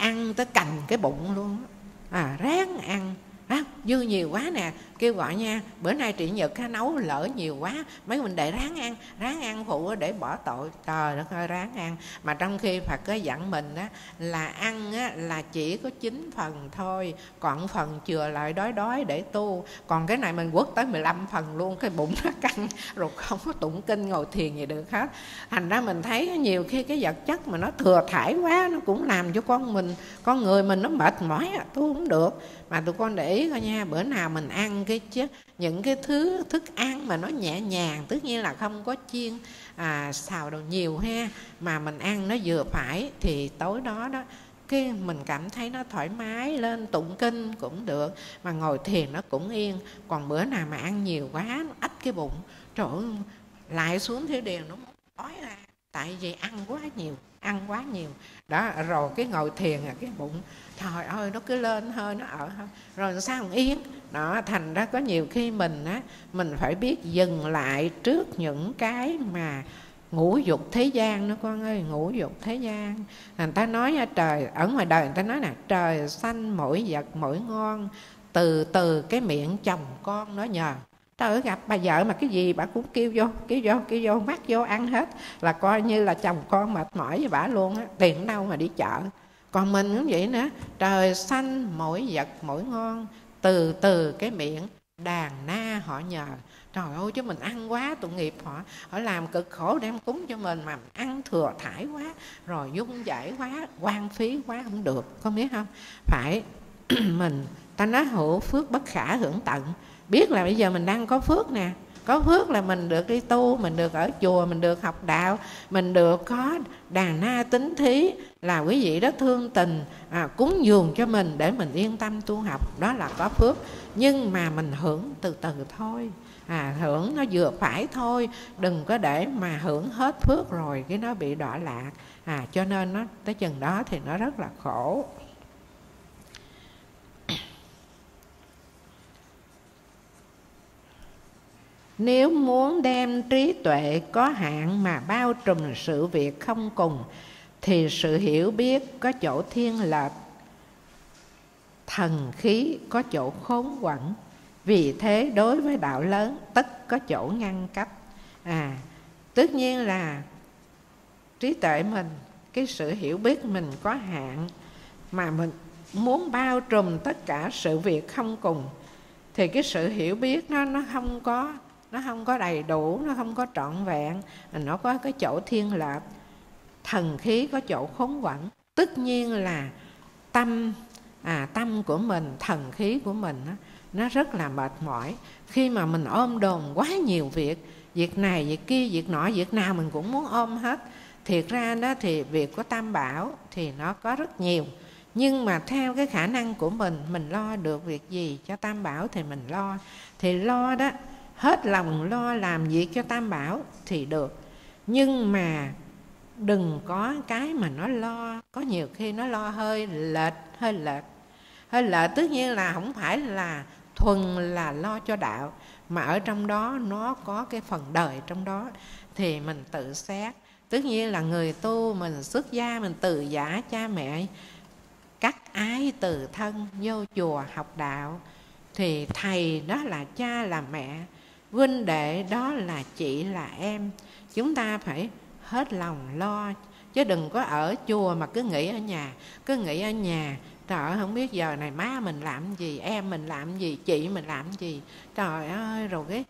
ăn tới cành cái bụng luôn. À, ráng ăn. À, dư nhiều quá nè, kêu gọi nha, bữa nay trị nhật ha, nấu lỡ nhiều quá, mấy mình để ráng ăn, ráng ăn phụ để bỏ tội. Trời đất ơi, ráng ăn. Mà trong khi Phật có dặn mình á, là ăn á, là chỉ có chín phần thôi, còn phần chừa lại đói đói để tu. Còn cái này mình quất tới mười lăm phần luôn, cái bụng nó căng, rồi không có tụng kinh ngồi thiền gì được hết. Thành ra mình thấy nhiều khi cái vật chất mà nó thừa thải quá, nó cũng làm cho con mình, con người mình nó mệt mỏi, tu không được. Mà tụi con để ý coi nha, bữa nào mình ăn cái chứ những cái thứ thức ăn mà nó nhẹ nhàng, tất nhiên là không có chiên à, xào đồ nhiều ha, mà mình ăn nó vừa phải, thì tối đó đó cái mình cảm thấy nó thoải mái, lên tụng kinh cũng được, mà ngồi thiền nó cũng yên. Còn bữa nào mà ăn nhiều quá, nó ách cái bụng, trời ơi, lại xuống thiếu điều nó ói ra, tại vì ăn quá nhiều, ăn quá nhiều đó. Rồi cái ngồi thiền là cái bụng trời ơi nó cứ lên hơi, nó ở hơi, rồi sao không yên đó. Thành ra có nhiều khi mình á, mình phải biết dừng lại trước những cái mà ngũ dục thế gian đó con ơi, ngũ dục thế gian. Người ta nói trời, ở ngoài đời người ta nói là trời xanh mỗi vật mỗi ngon, từ từ cái miệng chồng con nó nhờ. Trời ơi, gặp bà vợ mà cái gì bà cũng kêu vô, kêu vô, kêu vô, mắc vô ăn hết, là coi như là chồng con mệt mỏi với bà luôn á, tiền đâu mà đi chợ. Còn mình cũng vậy nữa, trời xanh mỗi vật mỗi ngon, từ từ cái miệng đàn na họ nhờ. Trời ơi, chứ mình ăn quá tội nghiệp họ, họ làm cực khổ đem cúng cho mình, mà ăn thừa thải quá, rồi dung dãi quá, quan phí quá, không được, con biết không? Phải mình, ta nói hữu phước bất khả hưởng tận. Biết là bây giờ mình đang có phước nè, có phước là mình được đi tu, mình được ở chùa, mình được học đạo, mình được có đàn na tín thí, là quý vị đó thương tình à, cúng dường cho mình để mình yên tâm tu học, đó là có phước. Nhưng mà mình hưởng từ từ thôi, à, hưởng nó vừa phải thôi, đừng có để mà hưởng hết phước rồi cái nó bị đọa lạc. À, cho nên nó tới chừng đó thì nó rất là khổ. Nếu muốn đem trí tuệ có hạn mà bao trùm sự việc không cùng, thì sự hiểu biết có chỗ thiên lệch, thần khí có chỗ khốn quẩn. Vì thế đối với đạo lớn tất có chỗ ngăn cách. À, tất nhiên là trí tuệ mình, cái sự hiểu biết mình có hạn, mà mình muốn bao trùm tất cả sự việc không cùng, thì cái sự hiểu biết nó nó không có nó không có đầy đủ, nó không có trọn vẹn, nó có cái chỗ thiên lệch, thần khí có chỗ khốn quẩn. Tất nhiên là tâm à, tâm của mình, thần khí của mình nó, nó rất là mệt mỏi. Khi mà mình ôm đồm quá nhiều việc, việc này, việc kia, việc nọ, việc nào mình cũng muốn ôm hết. Thiệt ra đó thì việc của Tam Bảo thì nó có rất nhiều, nhưng mà theo cái khả năng của mình, mình lo được việc gì cho Tam Bảo thì mình lo. Thì lo đó, hết lòng lo làm việc cho Tam Bảo thì được. Nhưng mà đừng có cái mà nó lo, có nhiều khi nó lo hơi lệch, hơi lệch. Hơi lệch tất nhiên là không phải là thuần là lo cho đạo, mà ở trong đó nó có cái phần đời trong đó, thì mình tự xét. Tất nhiên là người tu, mình xuất gia, mình từ giả cha mẹ, cắt ái từ thân, vô chùa học đạo, thì thầy đó là cha là mẹ, huynh đệ đó là chị là em. Chúng ta phải hết lòng lo, chứ đừng có ở chùa mà cứ nghĩ ở nhà. Cứ nghĩ ở nhà, trời ơi không biết giờ này má mình làm gì, em mình làm gì, chị mình làm gì. Trời ơi, rồi cái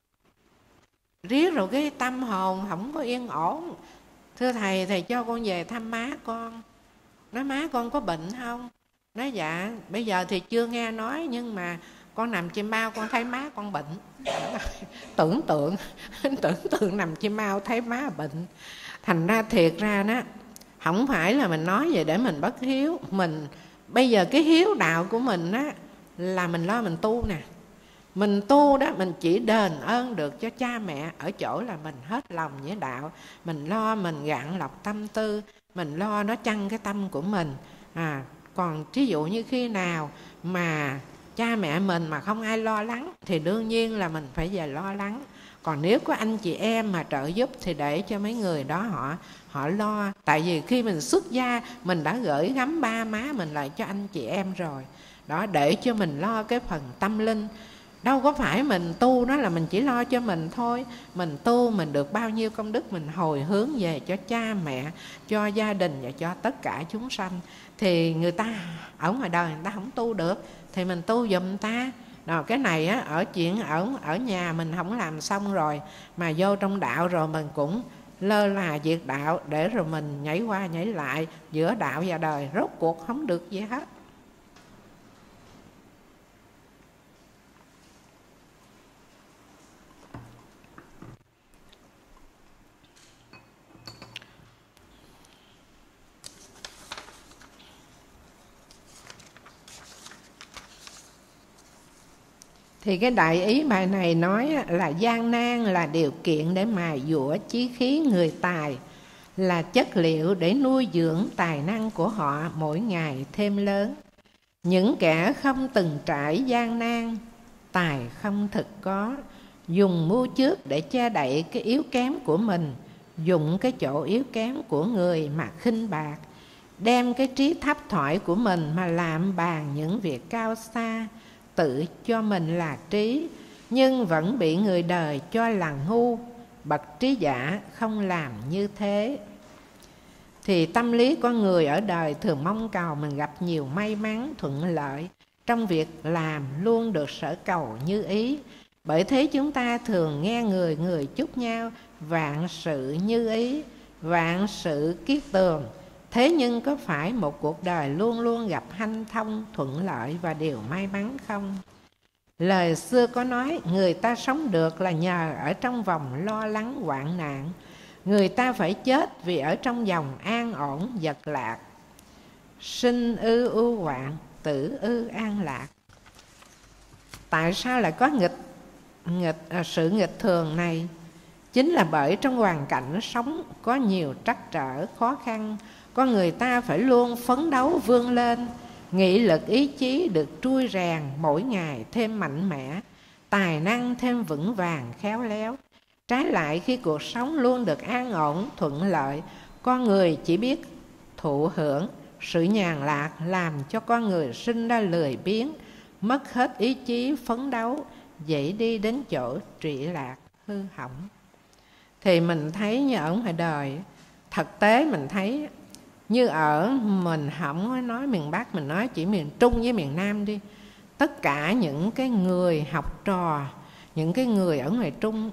riết rồi cái tâm hồn không có yên ổn. Thưa thầy, thầy cho con về thăm má con. Nói má con có bệnh không? Nói dạ, bây giờ thì chưa nghe nói, nhưng mà con nằm chim bao con thấy má con bệnh. Tưởng tượng, tưởng tượng nằm chim bao thấy má bệnh. Thành ra thiệt ra đó, không phải là mình nói vậy để mình bất hiếu. Mình bây giờ cái hiếu đạo của mình á, là mình lo mình tu nè. Mình tu đó, mình chỉ đền ơn được cho cha mẹ ở chỗ là mình hết lòng với đạo. Mình lo mình gạn lọc tâm tư, mình lo nó chăng cái tâm của mình. À, còn ví dụ như khi nào mà cha mẹ mình mà không ai lo lắng, thì đương nhiên là mình phải về lo lắng. Còn nếu có anh chị em mà trợ giúp thì để cho mấy người đó họ họ lo. Tại vì khi mình xuất gia, mình đã gửi gắm ba má mình lại cho anh chị em rồi. Đó, để cho mình lo cái phần tâm linh. Đâu có phải mình tu đó là mình chỉ lo cho mình thôi. Mình tu mình được bao nhiêu công đức, mình hồi hướng về cho cha mẹ, cho gia đình và cho tất cả chúng sanh. Thì người ta ở ngoài đời người ta không tu được, thì mình tu giùm người ta. Rồi cái này á, ở chuyện ở ở nhà mình không làm xong rồi, mà vô trong đạo rồi mình cũng lơ là việc đạo, để rồi mình nhảy qua nhảy lại giữa đạo và đời, rốt cuộc không được gì hết. Thì cái đại ý bài này nói là gian nan là điều kiện để mài dũa chí khí người tài, là chất liệu để nuôi dưỡng tài năng của họ mỗi ngày thêm lớn. Những kẻ không từng trải gian nan, tài không thực có, dùng mưu trước để che đậy cái yếu kém của mình, dùng cái chỗ yếu kém của người mà khinh bạc, đem cái trí thấp thoại của mình mà làm bàn những việc cao xa, tự cho mình là trí, nhưng vẫn bị người đời cho là ngu. Bậc trí giả không làm như thế. Thì tâm lý con người ở đời thường mong cầu mình gặp nhiều may mắn thuận lợi, trong việc làm luôn được sở cầu như ý. Bởi thế chúng ta thường nghe người người chúc nhau vạn sự như ý, vạn sự kiết tường. Thế nhưng có phải một cuộc đời luôn luôn gặp hanh thông, thuận lợi và điều may mắn không? Lời xưa có nói, người ta sống được là nhờ ở trong vòng lo lắng hoạn nạn. Người ta phải chết vì ở trong vòng an ổn vật lạc. Sinh ư ưu hoạn, tử ư an lạc. Tại sao lại có nghịch, nghịch à, sự nghịch thường này? Chính là bởi trong hoàn cảnh sống có nhiều trắc trở, khó khăn, con người ta phải luôn phấn đấu vươn lên, nghị lực ý chí được trui rèn mỗi ngày thêm mạnh mẽ, tài năng thêm vững vàng khéo léo. Trái lại, khi cuộc sống luôn được an ổn thuận lợi, con người chỉ biết thụ hưởng sự nhàn lạc, làm cho con người sinh ra lười biếng, mất hết ý chí phấn đấu, dễ đi đến chỗ trụy lạc hư hỏng. Thì mình thấy như ở ngoài đời, thực tế mình thấy như ở mình không nói miền Bắc, mình nói chỉ miền Trung với miền Nam đi. Tất cả những cái người học trò, những cái người ở ngoài Trung,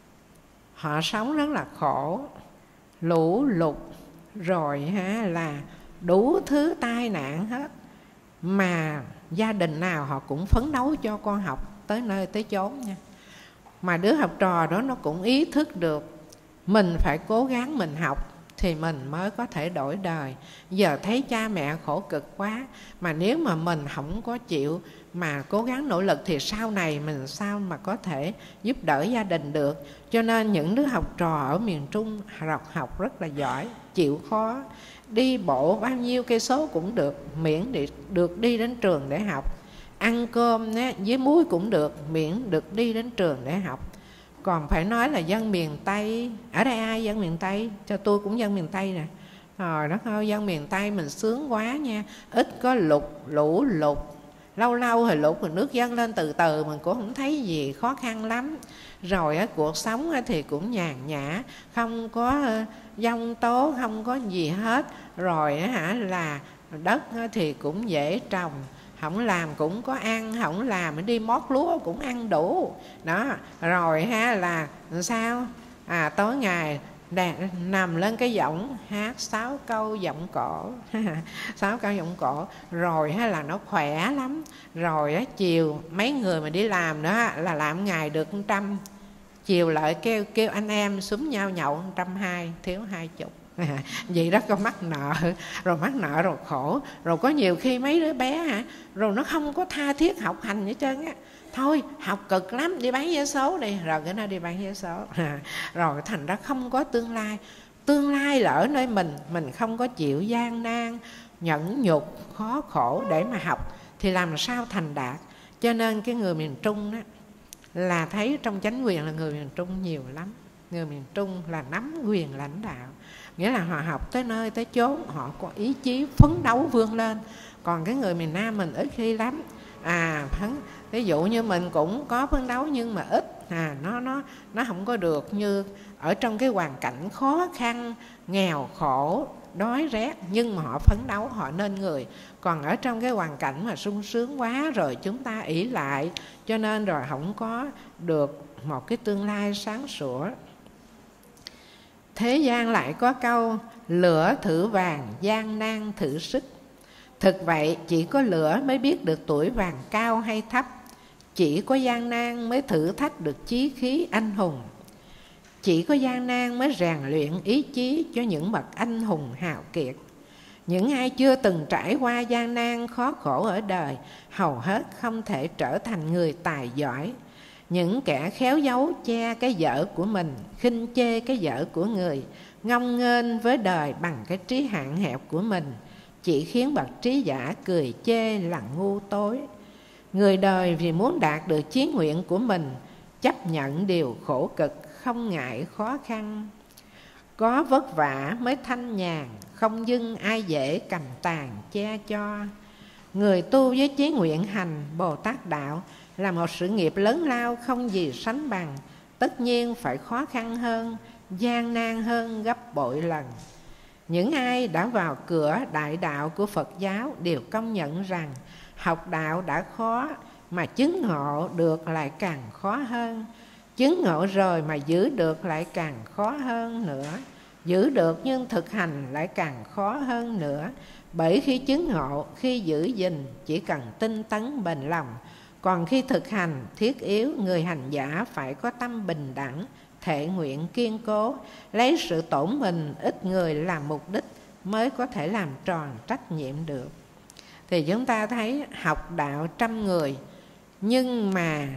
họ sống rất là khổ, lũ lụt, rồi ha, là đủ thứ tai nạn hết. Mà gia đình nào họ cũng phấn đấu cho con học tới nơi tới chốn nha. Mà đứa học trò đó nó cũng ý thức được mình phải cố gắng mình học thì mình mới có thể đổi đời. Giờ thấy cha mẹ khổ cực quá, mà nếu mà mình không có chịu mà cố gắng nỗ lực thì sau này mình sao mà có thể giúp đỡ gia đình được. Cho nên những đứa học trò ở miền Trung học, học rất là giỏi, chịu khó, đi bộ bao nhiêu cây số cũng được, miễn để được đi đến trường để học. Ăn cơm với muối cũng được, miễn được đi đến trường để học. Còn phải nói là dân miền Tây, ở đây ai dân miền Tây? Cho tôi cũng dân miền Tây nè. Rồi đất ơi, dân miền Tây mình sướng quá nha. Ít có lụt, lũ lụt, lâu lâu thì lụt rồi nước dâng lên từ từ, mình cũng không thấy gì khó khăn lắm. Rồi cuộc sống thì cũng nhàn nhã, không có giông tố, không có gì hết. Rồi hả là đất thì cũng dễ trồng, không làm cũng có ăn, không làm đi mót lúa cũng ăn đủ đó. Rồi ha là sao à, tối ngày đàn, nằm lên cái giọng hát sáu câu giọng cổ sáu câu giọng cổ, rồi ha là nó khỏe lắm. Rồi á, chiều mấy người mà đi làm đó là làm ngày được một trăm, chiều lại kêu kêu anh em xúm nhau nhậu một trăm hai, thiếu hai chục. Vậy đó, có mắc nợ, rồi mắc nợ rồi khổ. Rồi có nhiều khi mấy đứa bé hả, rồi nó không có tha thiết học hành hết trơn á. Thôi học cực lắm, đi bán vé số đi, rồi cái nó đi bán vé số. Rồi thành ra không có tương lai. Tương lai là ở nơi mình, mình không có chịu gian nan, nhẫn nhục, khó khổ để mà học thì làm sao thành đạt. Cho nên cái người miền Trung đó là thấy trong chánh quyền là người miền Trung nhiều lắm. Người miền Trung là nắm quyền lãnh đạo, nghĩa là họ học tới nơi tới chốn, họ có ý chí phấn đấu vươn lên. Còn cái người miền Nam mình ít khi lắm. À, ví dụ như mình cũng có phấn đấu nhưng mà ít, à, nó nó nó không có được như ở trong cái hoàn cảnh khó khăn, nghèo khổ, đói rét, nhưng mà họ phấn đấu, họ nên người. Còn ở trong cái hoàn cảnh mà sung sướng quá rồi chúng ta ỷ lại, cho nên rồi không có được một cái tương lai sáng sủa. Thế gian lại có câu lửa thử vàng, gian nan thử sức. Thực vậy, chỉ có lửa mới biết được tuổi vàng cao hay thấp, chỉ có gian nan mới thử thách được chí khí anh hùng, chỉ có gian nan mới rèn luyện ý chí cho những bậc anh hùng hào kiệt. Những ai chưa từng trải qua gian nan khó khổ ở đời hầu hết không thể trở thành người tài giỏi. Những kẻ khéo giấu che cái dở của mình, khinh chê cái dở của người, ngông nghênh với đời bằng cái trí hạn hẹp của mình, chỉ khiến bậc trí giả cười chê là ngu tối. Người đời vì muốn đạt được chí nguyện của mình, chấp nhận điều khổ cực, không ngại khó khăn. Có vất vả mới thanh nhàn, không dưng ai dễ cầm tàn che cho. Người tu với chí nguyện hành Bồ Tát đạo là một sự nghiệp lớn lao không gì sánh bằng, tất nhiên phải khó khăn hơn, gian nan hơn gấp bội lần. Những ai đã vào cửa đại đạo của Phật giáo đều công nhận rằng học đạo đã khó, mà chứng ngộ được lại càng khó hơn. Chứng ngộ rồi mà giữ được lại càng khó hơn nữa. Giữ được nhưng thực hành lại càng khó hơn nữa. Bởi khi chứng ngộ, khi giữ gìn chỉ cần tinh tấn bền lòng. Còn khi thực hành thiết yếu, người hành giả phải có tâm bình đẳng, thệ nguyện kiên cố, lấy sự tổn mình ít người làm mục đích mới có thể làm tròn trách nhiệm được. Thì chúng ta thấy học đạo trăm người, nhưng mà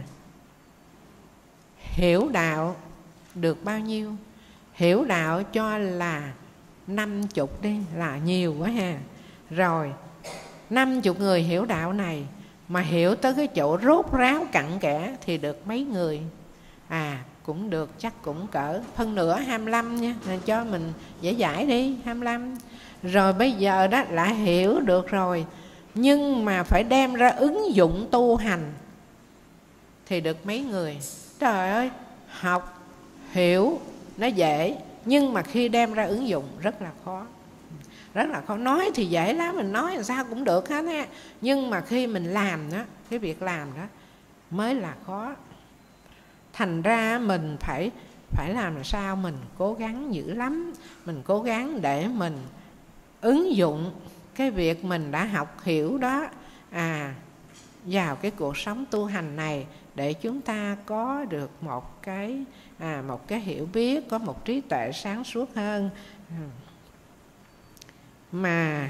hiểu đạo được bao nhiêu? Hiểu đạo cho là năm chục đi, là nhiều quá ha. Rồi năm chục người hiểu đạo này, mà hiểu tới cái chỗ rốt ráo cặn kẽ thì được mấy người? À, cũng được chắc cũng cỡ phân nửa hai mươi lăm nha, cho mình dễ dãi đi, hai mươi lăm. Rồi bây giờ đó lại hiểu được rồi, nhưng mà phải đem ra ứng dụng tu hành thì được mấy người? Trời ơi, học, hiểu nó dễ, nhưng mà khi đem ra ứng dụng rất là khó. Rất là khó. Nói thì dễ lắm, mình nói làm sao cũng được hết á, nhưng mà khi mình làm đó, cái việc làm đó mới là khó. Thành ra mình phải phải làm sao mình cố gắng dữ lắm. Mình cố gắng để mình ứng dụng cái việc mình đã học hiểu đó à vào cái cuộc sống tu hành này, để chúng ta có được một cái à, một cái hiểu biết, có một trí tuệ sáng suốt hơn. Mà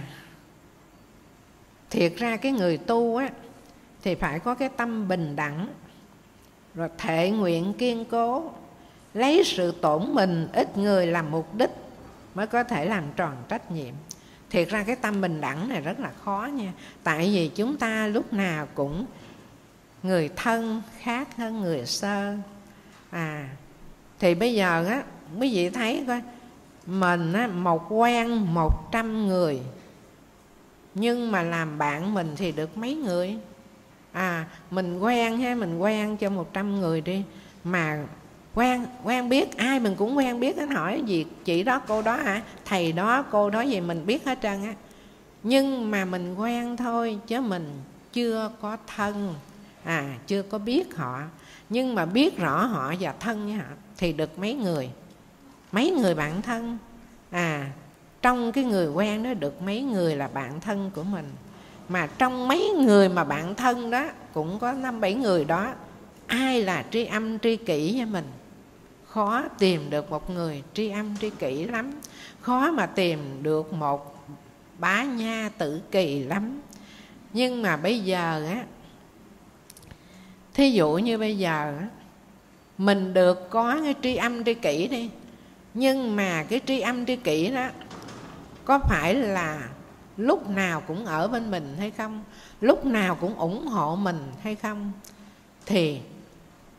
thiệt ra cái người tu á thì phải có cái tâm bình đẳng, rồi thệ nguyện kiên cố, lấy sự tổn mình ít người làm mục đích mới có thể làm tròn trách nhiệm. Thiệt ra cái tâm bình đẳng này rất là khó nha. Tại vì chúng ta lúc nào cũng người thân khác hơn người sơ. À, thì bây giờ á, quý vị thấy coi, mình á, một quen một trăm người, nhưng mà làm bạn mình thì được mấy người? À, mình quen ha, mình quen cho một trăm người đi, mà quen quen biết ai mình cũng quen biết hết, hỏi gì chị đó cô đó hả, thầy đó cô đó gì mình biết hết trơn á. Nhưng mà mình quen thôi chứ mình chưa có thân, à chưa có biết họ. Nhưng mà biết rõ họ và thân với họ thì được mấy người? Mấy người bạn thân. À, trong cái người quen đó được mấy người là bạn thân của mình. Mà trong mấy người mà bạn thân đó cũng có năm bảy người đó, ai là tri âm tri kỷ với mình? Khó tìm được một người tri âm tri kỷ lắm. Khó mà tìm được một bá nha tử kỳ lắm. Nhưng mà bây giờ á, thí dụ như bây giờ á, mình được có cái tri âm tri kỷ đi, nhưng mà cái tri âm tri kỷ đó có phải là lúc nào cũng ở bên mình hay không? Lúc nào cũng ủng hộ mình hay không? Thì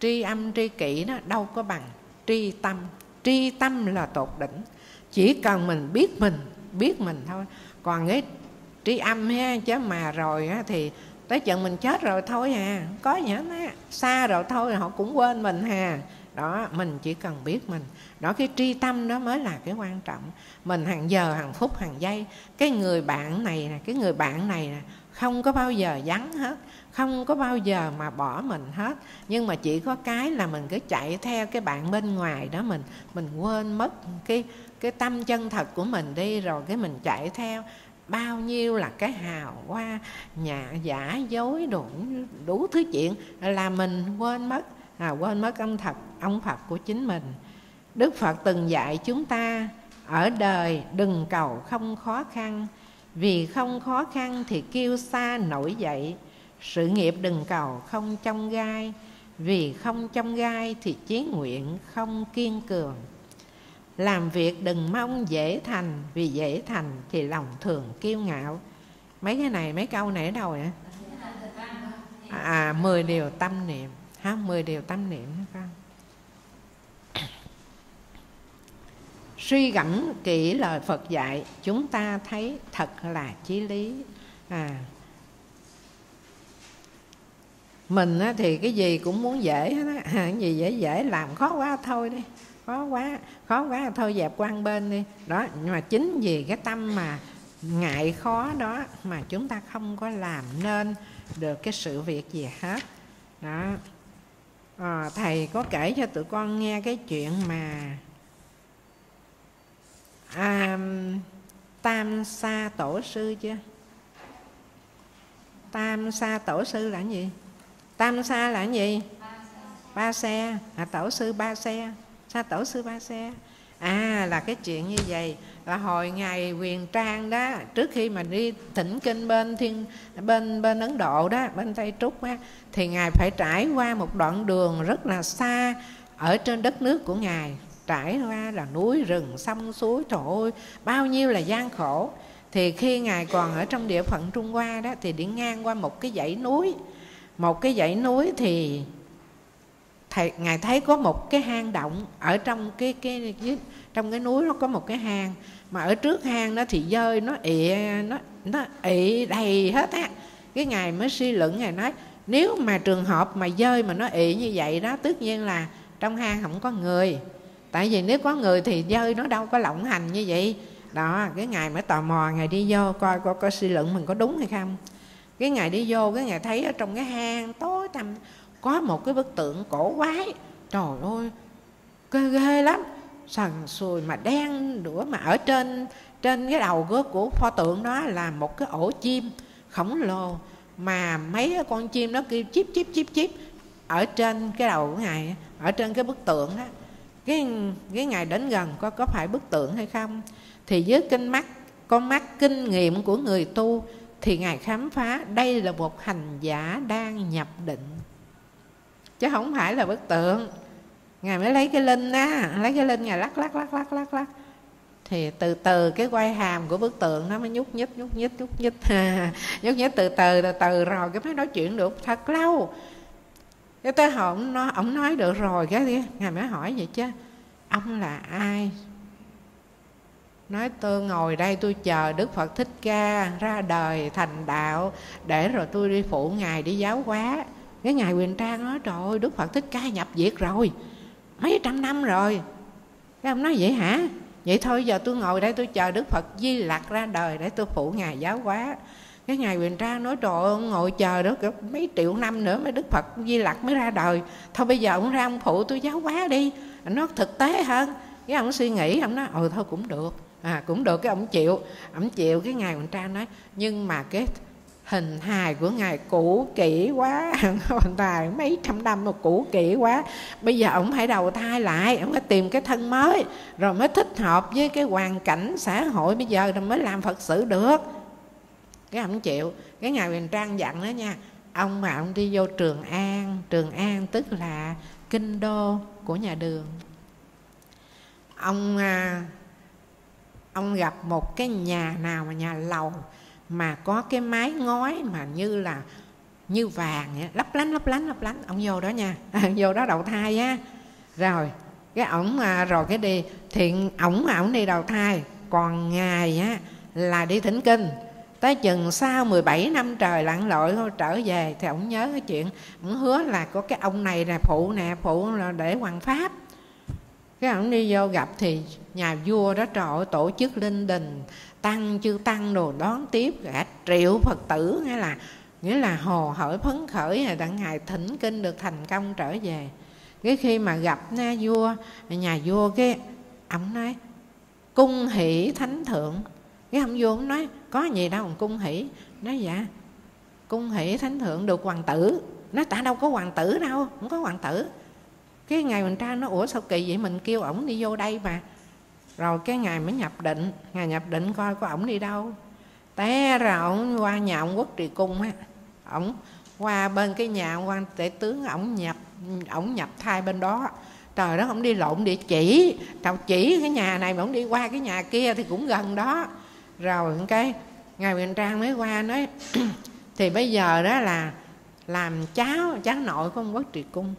tri âm tri kỷ đó đâu có bằng tri tâm. Tri tâm là tột đỉnh. Chỉ cần mình biết mình, biết mình thôi. Còn cái tri âm ha, chứ mà rồi á, thì tới chừng mình chết rồi thôi à, có gì hết á, xa rồi thôi họ cũng quên mình hà. Đó, mình chỉ cần biết mình. Đó, cái tri tâm đó mới là cái quan trọng. Mình hàng giờ, hàng phút, hàng giây, cái người bạn này nè, cái người bạn này nè, không có bao giờ vắng hết, không có bao giờ mà bỏ mình hết. Nhưng mà chỉ có cái là mình cứ chạy theo cái bạn bên ngoài đó, mình mình quên mất cái cái tâm chân thật của mình đi, rồi cái mình chạy theo bao nhiêu là cái hào hoa, nhạ giả dối, đủ đủ thứ chuyện là mình quên mất, à, quên mất ông thật, ông Phật của chính mình. Đức Phật từng dạy chúng ta ở đời đừng cầu không khó khăn, vì không khó khăn thì kiêu sa nổi dậy. Sự nghiệp đừng cầu không chông gai, vì không chông gai thì chí nguyện không kiên cường. Làm việc đừng mong dễ thành, vì dễ thành thì lòng thường kiêu ngạo. Mấy cái này, mấy câu này ở đâu vậy? À, mười điều tâm niệm. Ha, mười điều tâm niệm đó con. Suy gẫm kỹ lời Phật dạy, chúng ta thấy thật là chí lý. À, mình thì cái gì cũng muốn dễ hết á, cái gì dễ dễ làm, khó quá thôi đi, khó quá, khó quá thôi dẹp qua một bên đi. Đó, nhưng mà chính vì cái tâm mà ngại khó đó mà chúng ta không có làm nên được cái sự việc gì hết. Đó. À, thầy có kể cho tụi con nghe cái chuyện mà à, Tam Sa Tổ Sư chưa? Tam Sa Tổ Sư là cái gì? Tam Sa là cái gì? Ba xe. À, Tổ Sư ba xe. Sa Tổ Sư ba xe. À, là cái chuyện như vậy. Là hồi ngày Huyền Trang đó, trước khi mà đi thỉnh kinh bên thiên bên bên Ấn Độ đó, bên Tây Trúc á, thì ngài phải trải qua một đoạn đường rất là xa ở trên đất nước của ngài. Trải qua là núi rừng sông suối, trời ơi, bao nhiêu là gian khổ. Thì khi ngài còn ở trong địa phận Trung Hoa đó, thì đi ngang qua một cái dãy núi. Một cái dãy núi thì thầy, ngài thấy có một cái hang động ở trong cái cái trong cái núi, nó có một cái hang, mà ở trước hang đó thì dơi nó ị nó nó ị đầy hết á. Cái ngài mới suy luận, ngài nói nếu mà trường hợp mà dơi mà nó ị như vậy đó, tất nhiên là trong hang không có người. Tại vì nếu có người thì dơi nó đâu có lộng hành như vậy. Đó, cái ngài mới tò mò, ngài đi vô coi coi coi suy luận mình có đúng hay không. Cái ngài đi vô, cái ngài thấy ở trong cái hang tối tăm có một cái bức tượng cổ quái. Trời ơi, ghê ghê lắm, sần sùi mà đen đũa, mà ở trên trên cái đầu của, của pho tượng đó là một cái ổ chim khổng lồ, mà mấy con chim nó kêu chíp chíp chíp chíp ở trên cái đầu của ngài, ở trên cái bức tượng đó. Cái cái ngài đến gần có có phải bức tượng hay không, thì với kinh mắt con mắt kinh nghiệm của người tu thì ngài khám phá đây là một hành giả đang nhập định, chứ không phải là bức tượng. Ngài mới lấy cái linh á, lấy cái linh ngài lắc lắc lắc lắc lắc lắc, thì từ từ cái quai hàm của bức tượng nó mới nhúc nhích nhúc nhích nhúc nhích nhúc nhích từ từ từ từ rồi cái mới nói chuyện được thật lâu. Cái tới hồi ông nói, ông nói được rồi, cái ngài mới hỏi vậy chứ ông là ai? Nói tôi ngồi đây tôi chờ Đức Phật Thích Ca ra đời thành đạo để rồi tôi đi phụ ngài đi giáo hóa. Cái ngài Huyền Trang nói trời ơi, Đức Phật Thích Ca nhập diệt rồi, mấy trăm năm rồi. Cái ông nói vậy hả? Vậy thôi giờ tôi ngồi đây tôi chờ Đức Phật Di Lặc ra đời để tôi phụ ngài giáo hóa. Cái ngài Huyền Trang nói trời ơi, ông ngồi chờ đó mấy triệu năm nữa mới Đức Phật Di Lặc mới ra đời. Thôi bây giờ ông ra ông phụ tôi giáo hóa đi, nó thực tế hơn. Cái ông suy nghĩ, ông nói ừ thôi cũng được. À cũng được, cái ông chịu, ông chịu. Cái ngài Huyền Trang nói nhưng mà cái hình hài của ngài cũ kỹ quá, hình hài mấy trăm năm mà cũ kỹ quá, bây giờ ông phải đầu thai lại, ông phải tìm cái thân mới rồi mới thích hợp với cái hoàn cảnh xã hội bây giờ rồi mới làm Phật sự được. Cái ông chịu. Cái ngài Huyền Trang dặn đó nha, ông mà ông đi vô Trường An, Trường An tức là kinh đô của nhà Đường, ông ông gặp một cái nhà nào mà nhà lầu mà có cái mái ngói mà như là như vàng vậy, lấp lánh lấp lánh lấp lánh. Ông vô đó nha, vô đó đầu thai á. Rồi cái ổng rồi cái đi thiện ổng mà ổng đi đầu thai, còn ngài á là đi thỉnh kinh. Tới chừng sau mười bảy năm trời lặn lội trở về thì ổng nhớ cái chuyện, ổng hứa là có cái ông này nè, phụ nè, phụ là để hoằng pháp. Cái ổng đi vô gặp thì nhà vua đó, trời ơi, tổ chức linh đình, tăng chư tăng đồ đón tiếp cả triệu Phật tử, nghĩa là nghĩa là hồ hởi phấn khởi là đặng ngài thỉnh kinh được thành công trở về. Cái khi mà gặp na vua, nhà vua, cái ổng nói cung hỷ thánh thượng. Cái ông vua ông nói có gì đâu mà cung hỷ. Nói dạ cung hỷ thánh thượng được hoàng tử. Nói tại đâu có hoàng tử đâu, không có hoàng tử. Cái ngài Hoành Trang nó ủa sao kỳ vậy, mình kêu ổng đi vô đây mà. Rồi cái ngài mới nhập định, ngài nhập định coi có ổng đi đâu. Té ra ổng qua nhà ông Quốc Trì Cung á, ổng qua bên cái nhà ông quan tể tướng, ổng nhập ổng nhập thai bên đó. Trời đó, ổng đi lộn địa chỉ, tao chỉ cái nhà này mà ổng đi qua cái nhà kia thì cũng gần đó. Rồi cái ngài Hoành Trang mới qua nói thì bây giờ đó là làm cháu cháu nội của ông Quốc Trì Cung.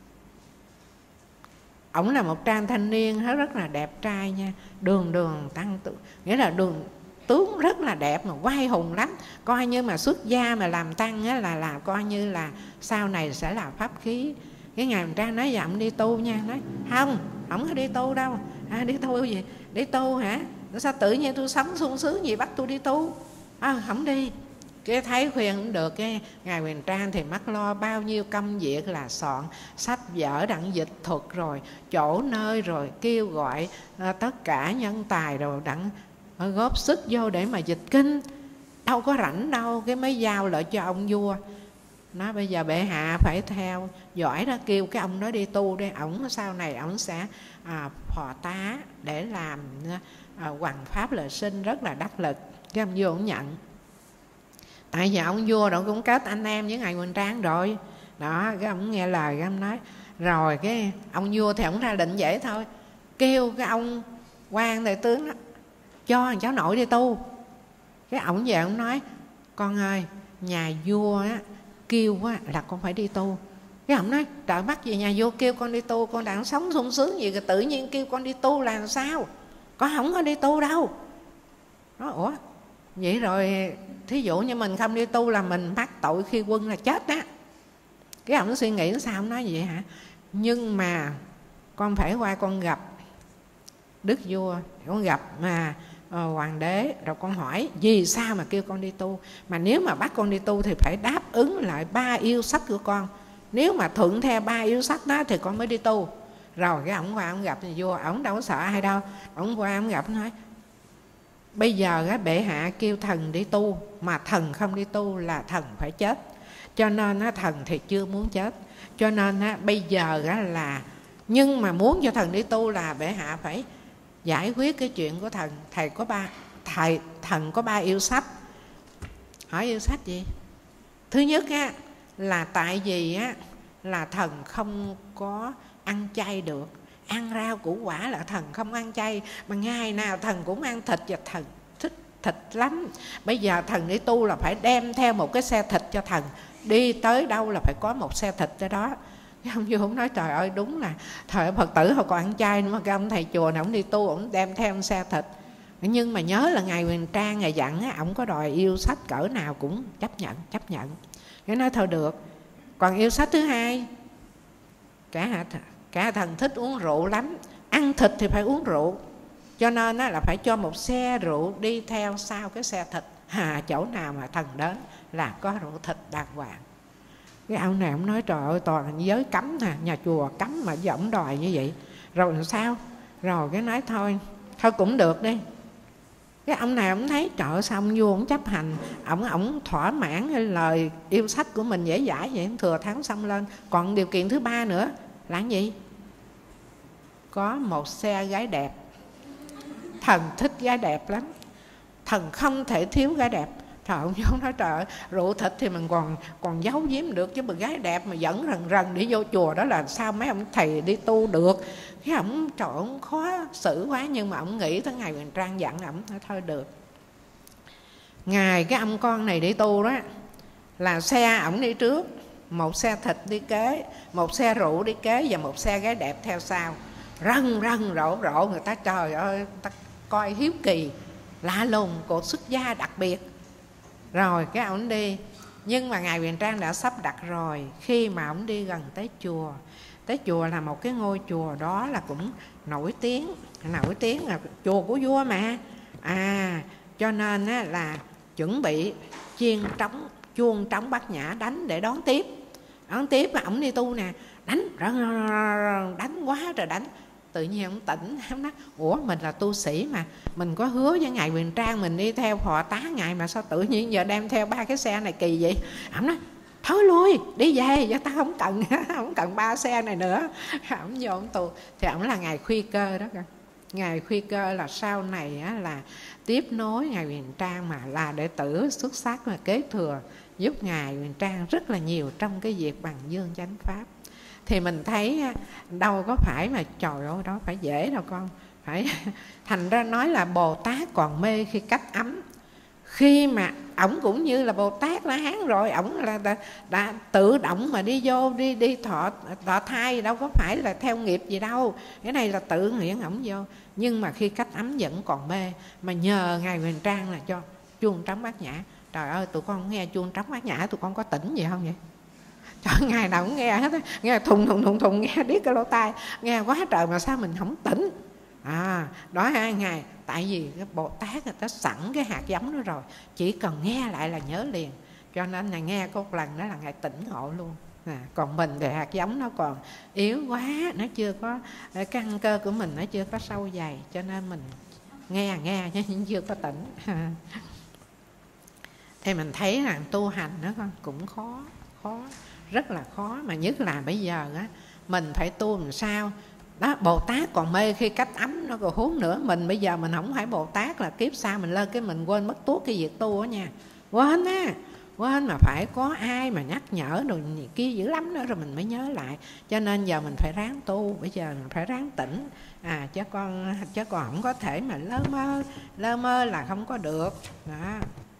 Ổng là một trang thanh niên rất là đẹp trai nha, đường đường tăng tự, nghĩa là đường tướng rất là đẹp mà oai hùng lắm. Coi như mà xuất gia mà làm tăng á, là là coi như là sau này sẽ là pháp khí. Cái ngài Hoành Trang nói dạ ổng đi tu nha. Nói không, không có đi tu đâu. À, đi tu gì? Đi tu hả? Sao tự nhiên tôi sống sung sướng gì bắt tôi đi tu? À, không đi. Cái thấy khuyên cũng được, cái ngài Hoành Trang thì mắc lo bao nhiêu công việc là soạn sách vở đặng dịch thuật, rồi chỗ nơi, rồi kêu gọi à, tất cả nhân tài rồi đặng à, góp sức vô để mà dịch kinh. Đâu có rảnh đâu, cái mới giao lại cho ông vua. Nói bây giờ bệ hạ phải theo giỏi đó, kêu cái ông đó đi tu đi, ổng sau này ổng sẽ à, phò tá để làm à, hoằng pháp lợi sinh rất là đắc lực. Cái ông vua ổng nhận. Tại vì ông vua đó cũng kết anh em với ngài Hoành Trang rồi đó. Cái ông nghe lời, cái ông nói rồi cái ông vua thì ông ra định vậy thôi, kêu cái ông quan đại tướng đó cho thằng cháu nội đi tu. Cái ông về ông nói con ơi, nhà vua á, kêu á, là con phải đi tu. Cái ông nói trời, mắc gì nhà vua kêu con đi tu, con đang sống sung sướng gì, rồi tự nhiên kêu con đi tu là làm sao? Con không có đi tu đâu. Nói ủa vậy rồi thí dụ như mình không đi tu là mình mắc tội khi quân là chết á. Cái ông suy nghĩ sao, ông nói vậy hả? Nhưng mà con phải qua con gặp đức vua, con gặp mà uh, hoàng đế, rồi con hỏi vì sao mà kêu con đi tu. Mà nếu mà bắt con đi tu thì phải đáp ứng lại ba yêu sách của con. Nếu mà thuận theo ba yêu sách đó thì con mới đi tu. Rồi cái ông qua ông gặp nhà vua, ông đâu có sợ ai đâu. Ông qua ông gặp nói bây giờ á, bệ hạ kêu thần đi tu, mà thần không đi tu là thần phải chết. Cho nên á, thần thì chưa muốn chết. Cho nên á, bây giờ á, là nhưng mà muốn cho thần đi tu là bệ hạ phải giải quyết cái chuyện của thần. Thầy có ba thầy thần có ba yêu sách. Hỏi yêu sách gì? Thứ nhất á, là tại vì á, là thần không có ăn chay được. Ăn rau củ quả là thần không ăn chay, mà ngày nào thần cũng ăn thịt và thần thích thịt lắm. Bây giờ thần đi tu là phải đem theo một cái xe thịt cho thần, đi tới đâu là phải có một xe thịt cho đó. Cái ông vua cũng nói trời ơi, đúng là thời Phật tử họ còn ăn chay nữa mà cái ông thầy chùa này ông đi tu ông đem theo xe thịt. Nhưng mà nhớ là ngài Hoành Trang ngài dặn á, ông có đòi yêu sách cỡ nào cũng chấp nhận chấp nhận. Cái nói thôi được. Còn yêu sách thứ hai, cả cả thần thích uống rượu lắm, ăn thịt thì phải uống rượu, cho nên là phải cho một xe rượu đi theo sau cái xe thịt. À, chỗ nào mà thần đến là có rượu thịt đàng hoàng. Cái ông này ông nói trời ơi, toàn giới cấm nè, nhà chùa cấm mà giờ ông đòi như vậy. Rồi làm sao? Rồi cái nói thôi, thôi cũng được đi. Cái ông này ông thấy trời ơi, sao ông vua ông chấp hành, ông ông thỏa mãn cái lời yêu sách của mình dễ dãi vậy, thừa thắng xong lên. Còn điều kiện thứ ba nữa là cái gì? Có một xe gái đẹp. Thần thích gái đẹp lắm, thần không thể thiếu gái đẹp. Trời ông vua nói trời ơi, rượu thịt thì mình còn còn giấu giếm được, chứ mà gái đẹp mà dẫn rần rần đi vô chùa đó là sao mấy ông thầy đi tu được. Cái ông trời ông khó xử quá, nhưng mà ông nghĩ tới ngài Hoành Trang dặn ổng thôi được. Ngài cái ông con này đi tu đó là xe ổng đi trước, một xe thịt đi kế, một xe rượu đi kế và một xe gái đẹp theo sau. Rần rần rộ rộ, người ta trời ơi, người ta coi hiếu kỳ, lạ lùng, cô xuất gia đặc biệt. Rồi cái ổng đi, nhưng mà Ngài Huyền Trang đã sắp đặt rồi. Khi mà ổng đi gần tới chùa, tới chùa là một cái ngôi chùa đó là cũng nổi tiếng, nổi tiếng là chùa của vua mà. À, cho nên á, là chuẩn bị chiên trống, chuông trống Bát Nhã đánh để đón tiếp. Đón tiếp mà ổng đi tu nè, đánh, đánh quá trời đánh. Tự nhiên ông tỉnh, ông nói ủa mình là tu sĩ mà, mình có hứa với Ngài Huyền Trang mình đi theo phò tá Ngài, mà sao tự nhiên giờ đem theo ba cái xe này kỳ vậy? Ông nói thôi lui, đi về, cho ta không cần, không cần ba xe này nữa. Ông vô ông tu. Thì ông là Ngài Khuy Cơ đó. Ngài Khuy Cơ là sau này á, là tiếp nối Ngài Huyền Trang, mà là đệ tử xuất sắc và kế thừa, giúp Ngài Huyền Trang rất là nhiều trong cái việc bằng dương chánh pháp. Thì mình thấy đâu có phải mà trời ơi đó phải dễ đâu con. Phải thành ra nói là Bồ Tát còn mê khi cách ấm. Khi mà ổng cũng như là Bồ Tát La Hán rồi, ổng là đã, đã tự động mà đi vô đi đi thọ thọ thai, đâu có phải là theo nghiệp gì đâu. Cái này là tự nguyện ổng vô. Nhưng mà khi cách ấm vẫn còn mê, mà nhờ Ngài Huyền Trang là cho chuông trống Bát Nhã. Trời ơi, tụi con nghe chuông trống Bát Nhã tụi con có tỉnh gì không vậy? Trời, ngày nào cũng nghe hết, nghe thùng thùng thùng thùng, nghe điếc cái lỗ tai, nghe quá trời mà sao mình không tỉnh. À, đó ha Ngài, tại vì cái Bồ Tát người ta sẵn cái hạt giống đó rồi, chỉ cần nghe lại là nhớ liền. Cho nên là nghe có một lần đó là Ngài tỉnh ngộ luôn. À, còn mình thì hạt giống nó còn yếu quá, nó chưa có, cái căn cơ của mình nó chưa có sâu dày, cho nên mình nghe nghe nhưng chưa có tỉnh. Thì mình thấy rằng tu hành đó con cũng khó, khó, rất là khó. Mà nhất là bây giờ á, mình phải tu làm sao đó. Bồ Tát còn mê khi cách ấm, nó còn huống nữa. Mình bây giờ mình không phải Bồ Tát là kiếp sau mình lên cái mình quên mất tuốt cái việc tu đó nha. Quên á, quên mà phải có ai mà nhắc nhở rồi kia dữ lắm nữa rồi mình mới nhớ lại. Cho nên giờ mình phải ráng tu, bây giờ mình phải ráng tỉnh. À chứ con chứ còn không có thể mà lơ mơ, lơ mơ là không có được đó.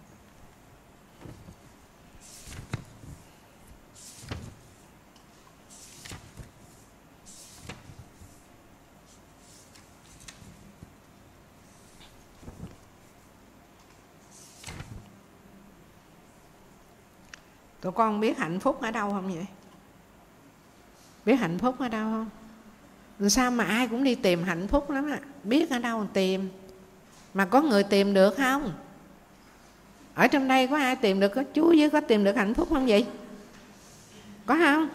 Tụi con biết hạnh phúc ở đâu không vậy? Biết hạnh phúc ở đâu không? Làm sao mà ai cũng đi tìm hạnh phúc lắm à. Biết ở đâu tìm. Mà có người tìm được không? Ở trong đây có ai tìm được? Có chú với có tìm được hạnh phúc không vậy? Có không?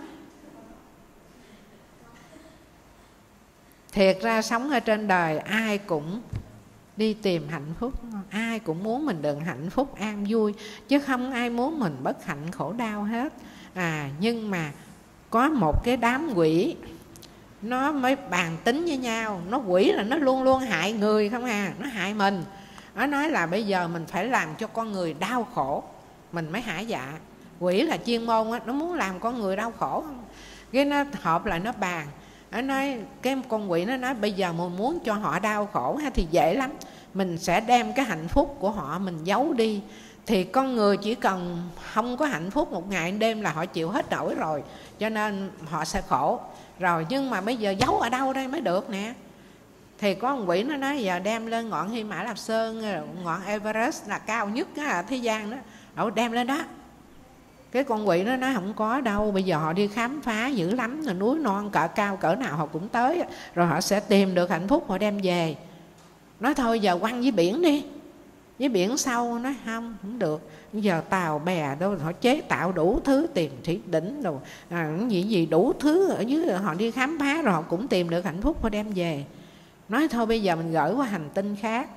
Thiệt ra sống ở trên đời ai cũng đi tìm hạnh phúc, ai cũng muốn mình được hạnh phúc an vui, chứ không ai muốn mình bất hạnh khổ đau hết. À nhưng mà có một cái đám quỷ nó mới bàn tính với nhau. Nó quỷ là nó luôn luôn hại người không à, nó hại mình. Nó nói là bây giờ mình phải làm cho con người đau khổ mình mới hả dạ. Quỷ là chuyên môn á, nó muốn làm con người đau khổ không. Cái nó họp lại nó bàn. Nó nói, cái con quỷ nó nói bây giờ mình muốn cho họ đau khổ thì dễ lắm. Mình sẽ đem cái hạnh phúc của họ mình giấu đi. Thì con người chỉ cần không có hạnh phúc một ngày đêm là họ chịu hết nổi rồi. Cho nên họ sẽ khổ. Rồi nhưng mà bây giờ giấu ở đâu đây mới được nè. Thì có con quỷ nó nói giờ đem lên ngọn Hy Mã Lạp Sơn, ngọn Everest là cao nhất á, thế gian đó. Họ đem lên đó. Cái con quỷ nó nói không có đâu, bây giờ họ đi khám phá dữ lắm, rồi núi non cỡ cao cỡ nào họ cũng tới, rồi họ sẽ tìm được hạnh phúc họ đem về. Nói thôi giờ quăng với biển đi, với biển sâu. Nói không, không được, giờ tàu bè đâu họ chế tạo đủ thứ, tìm thủy đỉnh đồ à, gì gì đủ thứ ở dưới, họ đi khám phá rồi họ cũng tìm được hạnh phúc họ đem về. Nói thôi bây giờ mình gửi qua hành tinh khác.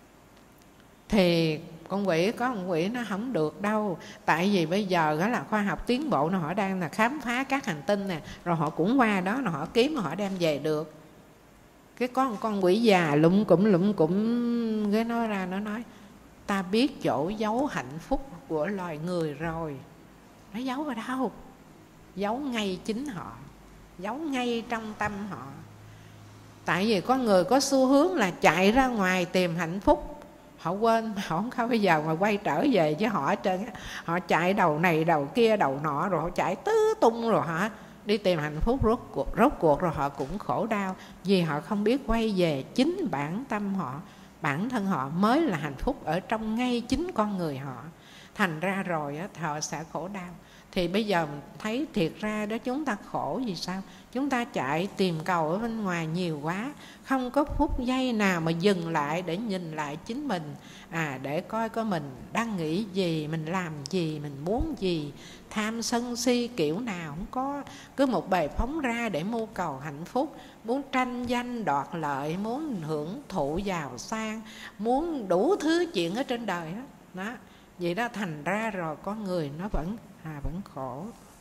Thì con quỷ có con quỷ nó không được đâu. Tại vì bây giờ đó là khoa học tiến bộ, nó họ đang là khám phá các hành tinh nè, rồi họ cũng qua đó nó họ kiếm họ đem về được. Cái con con quỷ già lụm cụm lụm cụm cái nói ra, nó nói ta biết chỗ giấu hạnh phúc của loài người rồi. Nó giấu ở đâu? Giấu ngay chính họ, giấu ngay trong tâm họ. Tại vì có người có xu hướng là chạy ra ngoài tìm hạnh phúc, họ quên, họ không có bây giờ mà quay trở về với họ hết trơn á. Họ chạy đầu này đầu kia đầu nọ, rồi họ chạy tứ tung, rồi họ đi tìm hạnh phúc, rốt cuộc, rốt cuộc rồi họ cũng khổ đau, vì họ không biết quay về chính bản tâm họ. Bản thân họ mới là hạnh phúc ở trong ngay chính con người họ. Thành ra rồi á, họ sẽ khổ đau. Thì bây giờ thấy thiệt ra đó, chúng ta khổ vì sao? Chúng ta chạy tìm cầu ở bên ngoài nhiều quá, không có phút giây nào mà dừng lại để nhìn lại chính mình, à để coi coi mình đang nghĩ gì, mình làm gì, mình muốn gì, tham sân si kiểu nào không có. Cứ một bề phóng ra để mưu cầu hạnh phúc, muốn tranh danh đoạt lợi, muốn hưởng thụ giàu sang, muốn đủ thứ chuyện ở trên đời đó. Đó. Vậy đó, thành ra rồi con người nó vẫn à, vẫn khổ.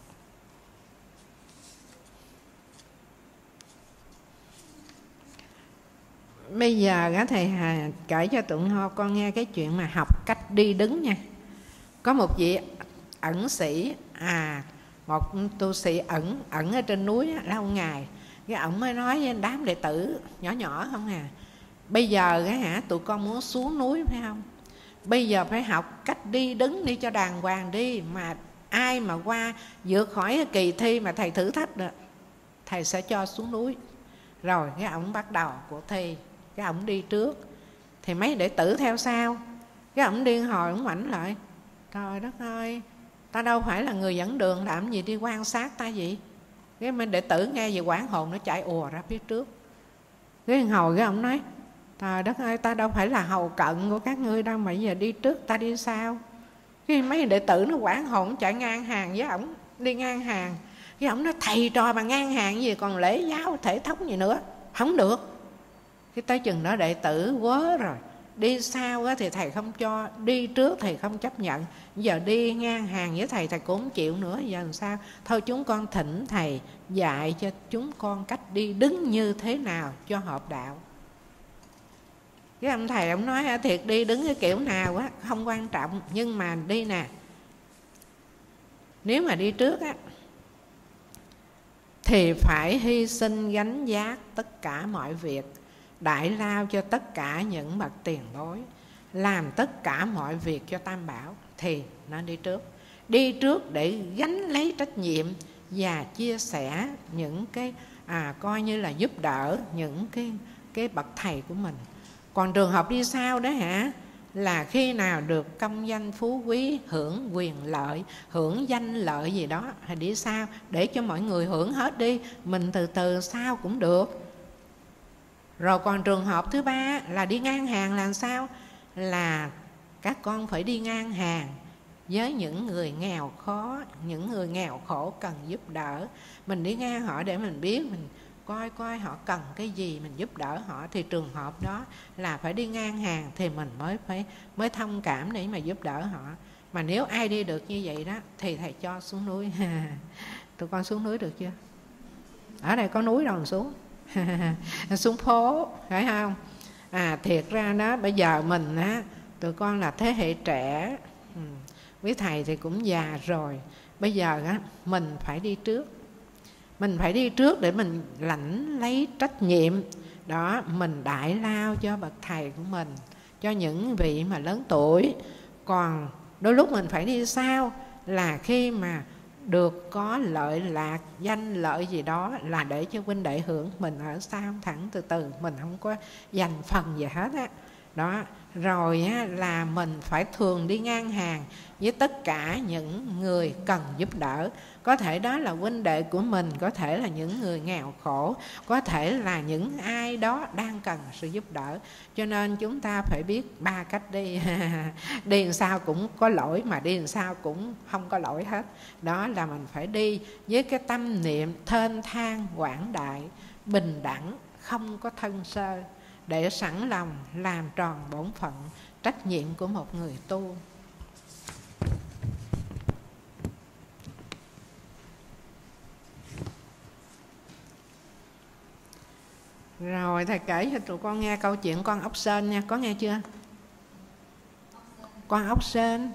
Bây giờ á, thầy Hà kể cho tụi con nghe cái chuyện mà học cách đi đứng nha. Có một vị ẩn sĩ, à một tu sĩ ẩn ẩn ở trên núi lâu ngày. Cái ổng mới nói với đám đệ tử nhỏ nhỏ không à, bây giờ á hả, tụi con muốn xuống núi phải không? Bây giờ phải học cách đi đứng đi cho đàng hoàng đi. Mà ai mà qua vượt khỏi cái kỳ thi mà thầy thử thách được, thầy sẽ cho xuống núi. Rồi cái ổng bắt đầu cuộc thi, cái ổng đi trước thì mấy đệ tử theo sau. Cái ổng điên hồi, ổng ngoảnh lại, trời đất ơi, ta đâu phải là người dẫn đường, làm gì đi quan sát ta vậy? Cái mấy đệ tử nghe về quảng hồn, nó chạy ùa ra phía trước. Cái hồi cái ổng nói, trời đất ơi, ta đâu phải là hầu cận của các ngươi đâu mà giờ đi trước, ta đi sau. Cái mấy đệ tử nó quảng hồn, chạy ngang hàng với ổng, đi ngang hàng. Cái ổng nói, thầy trò mà ngang hàng gì, còn lễ giáo thể thống gì nữa, không được. Cái tới chừng đó đệ tử quớ rồi, đi sau thì thầy không cho, đi trước thầy không chấp nhận. Giờ đi ngang hàng với thầy, thầy cũng không chịu nữa. Giờ làm sao? Thôi chúng con thỉnh thầy dạy cho chúng con cách đi đứng như thế nào cho hợp đạo. Cái ông thầy ông nói thiệt, đi đứng cái kiểu nào á không quan trọng, nhưng mà đi nè, nếu mà đi trước á thì phải hy sinh gánh vác tất cả mọi việc, đại lao cho tất cả những bậc tiền bối, làm tất cả mọi việc cho Tam Bảo, thì nó đi trước. Đi trước để gánh lấy trách nhiệm và chia sẻ những cái à coi như là giúp đỡ những cái cái bậc thầy của mình. Còn trường hợp đi sau đó hả, là khi nào được công danh phú quý, hưởng quyền lợi, hưởng danh lợi gì đó thì đi sau, để cho mọi người hưởng hết đi, mình từ từ sau cũng được. Rồi còn trường hợp thứ ba là đi ngang hàng là sao? Là các con phải đi ngang hàng với những người nghèo khó, những người nghèo khổ cần giúp đỡ. Mình đi ngang họ để mình biết, mình coi coi họ cần cái gì, mình giúp đỡ họ. Thì trường hợp đó là phải đi ngang hàng thì mình mới phải mới thông cảm để mà giúp đỡ họ. Mà nếu ai đi được như vậy đó thì thầy cho xuống núi. Tụi con xuống núi được chưa? Ở đây có núi đâu mà xuống. Xuống phố, phải không? À thiệt ra đó, bây giờ mình á, tụi con là thế hệ trẻ, ừ, quý thầy thì cũng già rồi. Bây giờ á, mình phải đi trước. Mình phải đi trước để mình lãnh lấy trách nhiệm. Đó, mình đại lao cho bậc thầy của mình, cho những vị mà lớn tuổi. Còn đôi lúc mình phải đi sau, là khi mà được có lợi lạc, danh lợi gì đó, là để cho huynh đệ hưởng. Mình ở sau thẳng từ từ, mình không có dành phần gì hết á. Đó, rồi á, là mình phải thường đi ngang hàng với tất cả những người cần giúp đỡ. Có thể đó là huynh đệ của mình, có thể là những người nghèo khổ, có thể là những ai đó đang cần sự giúp đỡ. Cho nên chúng ta phải biết ba cách đi. Đi làm sao cũng có lỗi, mà đi làm sao cũng không có lỗi hết. Đó là mình phải đi với cái tâm niệm thênh thang quảng đại, bình đẳng, không có thân sơ, để sẵn lòng làm tròn bổn phận, trách nhiệm của một người tu. Rồi thầy kể cho tụi con nghe câu chuyện con ốc sên nha, có nghe chưa? Con ốc sên.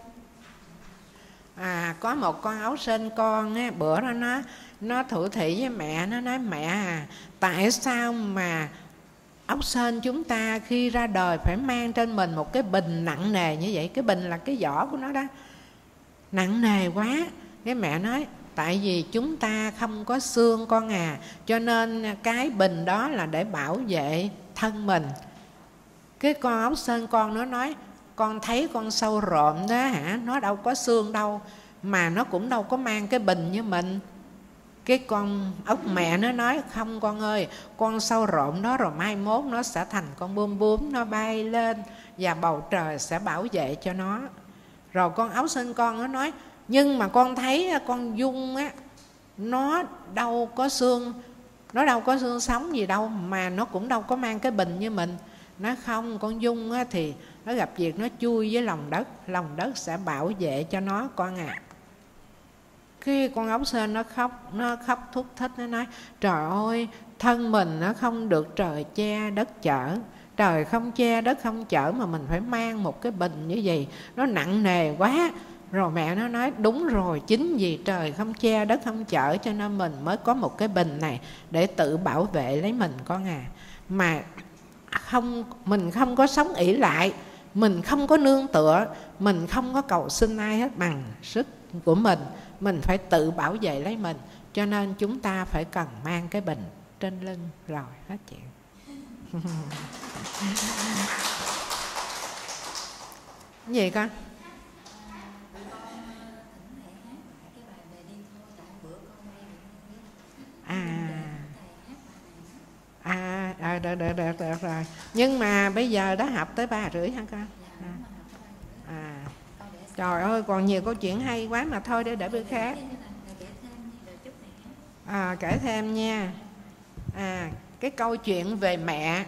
À, có một con ốc sên con á, bữa đó nó nó thủ thỉ với mẹ, nó nói mẹ à, tại sao mà ốc sên chúng ta khi ra đời phải mang trên mình một cái bình nặng nề như vậy. Cái bình là cái vỏ của nó đó, nặng nề quá. Cái mẹ nói tại vì chúng ta không có xương con à, cho nên cái bình đó là để bảo vệ thân mình. Cái con ốc sên con nó nói con thấy con sâu rộm đó hả, nó đâu có xương đâu, mà nó cũng đâu có mang cái bình như mình. Cái con ốc mẹ nó nói không con ơi, con sâu rộm đó rồi mai mốt nó sẽ thành con bướm bướm, nó bay lên và bầu trời sẽ bảo vệ cho nó. Rồi con ốc sên con nó nói nhưng mà con thấy con giun á, nó đâu có xương, nó đâu có xương sống gì đâu, mà nó cũng đâu có mang cái bình như mình. Nó không, con giun á thì nó gặp việc nó chui với lòng đất, lòng đất sẽ bảo vệ cho nó con à. Khi con ốc sên nó khóc, nó khóc thút thít, nó nói trời ơi, thân mình nó không được trời che đất chở, trời không che đất không chở mà mình phải mang một cái bình như vậy, nó nặng nề quá. Rồi mẹ nó nói đúng rồi, chính vì trời không che đất không chở cho nên mình mới có một cái bình này để tự bảo vệ lấy mình con à. Mà không, mình không có sống ỷ lại, mình không có nương tựa, mình không có cầu xin ai hết bằng sức của mình, mình phải tự bảo vệ lấy mình. Cho nên chúng ta phải cần mang cái bình trên lưng. Rồi hết chuyện. Cái gì con? À, à, à được, được, được, được rồi. Nhưng mà bây giờ đã học tới ba rưỡi hả con? À, à. Trời ơi, còn nhiều câu chuyện hay quá mà thôi để để bữa khác. À, kể thêm nha. À, cái câu chuyện về mẹ.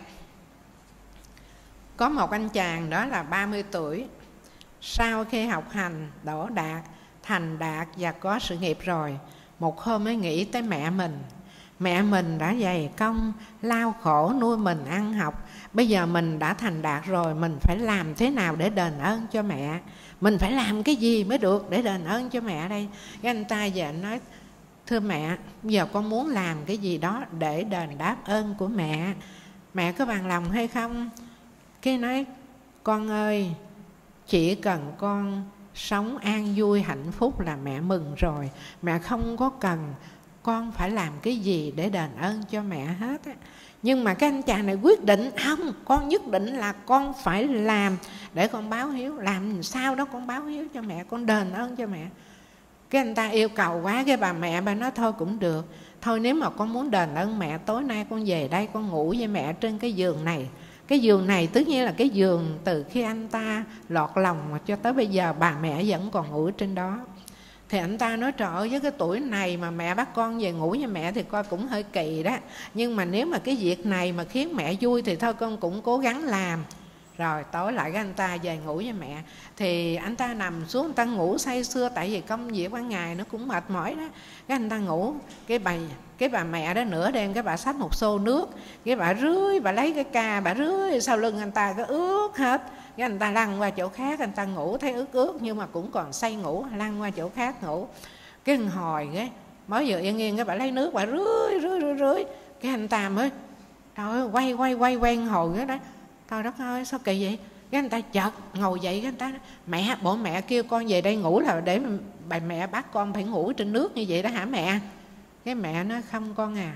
Có một anh chàng đó là ba mươi tuổi. Sau khi học hành, đỗ đạt, thành đạt và có sự nghiệp rồi, một hôm mới nghĩ tới mẹ mình. Mẹ mình đã dày công, lao khổ nuôi mình ăn học. Bây giờ mình đã thành đạt rồi, mình phải làm thế nào để đền ơn cho mẹ? Mình phải làm cái gì mới được để đền ơn cho mẹ đây? Cái anh ta về anh nói thưa mẹ, bây giờ con muốn làm cái gì đó để đền đáp ơn của mẹ. Mẹ có bằng lòng hay không? Cái nói con ơi, chỉ cần con sống an vui hạnh phúc là mẹ mừng rồi. Mẹ không có cần con phải làm cái gì để đền ơn cho mẹ hết á. Nhưng mà cái anh chàng này quyết định không, con nhất định là con phải làm để con báo hiếu. Làm sao đó con báo hiếu cho mẹ, con đền ơn cho mẹ. Cái anh ta yêu cầu quá, cái bà mẹ bà nói thôi cũng được. Thôi nếu mà con muốn đền ơn mẹ, tối nay con về đây con ngủ với mẹ trên cái giường này. Cái giường này tất nhiên là cái giường từ khi anh ta lọt lòng mà cho tới bây giờ bà mẹ vẫn còn ngủ trên đó. Thì anh ta nói trời ơi, với cái tuổi này mà mẹ bắt con về ngủ với mẹ thì coi cũng hơi kỳ đó. Nhưng mà nếu mà cái việc này mà khiến mẹ vui thì thôi con cũng cố gắng làm. Rồi tối lại cái anh ta về ngủ với mẹ. Thì anh ta nằm xuống, anh ta ngủ say sưa, tại vì công việc ban ngày nó cũng mệt mỏi đó. Cái anh ta ngủ, cái bà, cái bà mẹ đó nửa đêm cái bà xách một xô nước, cái bà rưới, bà lấy cái ca, bà rưới sau lưng anh ta cái ướt hết. Cái anh ta lăn qua chỗ khác, anh ta ngủ thấy ướt ướt nhưng mà cũng còn say ngủ, lăn qua chỗ khác ngủ. Cái hồi cái mới vừa yên yên cái bà lấy nước bà rưới rưới rưới rưới. Cái anh ta mới trời ơi, quay quay quay quen hồi cái đó. Trời đất ơi sao kỳ vậy? Cái anh ta chợt ngồi dậy, cái anh ta nói, mẹ, bộ mẹ kêu con về đây ngủ là để bà mẹ bắt con phải ngủ trên nước như vậy đó hả mẹ? Cái mẹ nói không con à,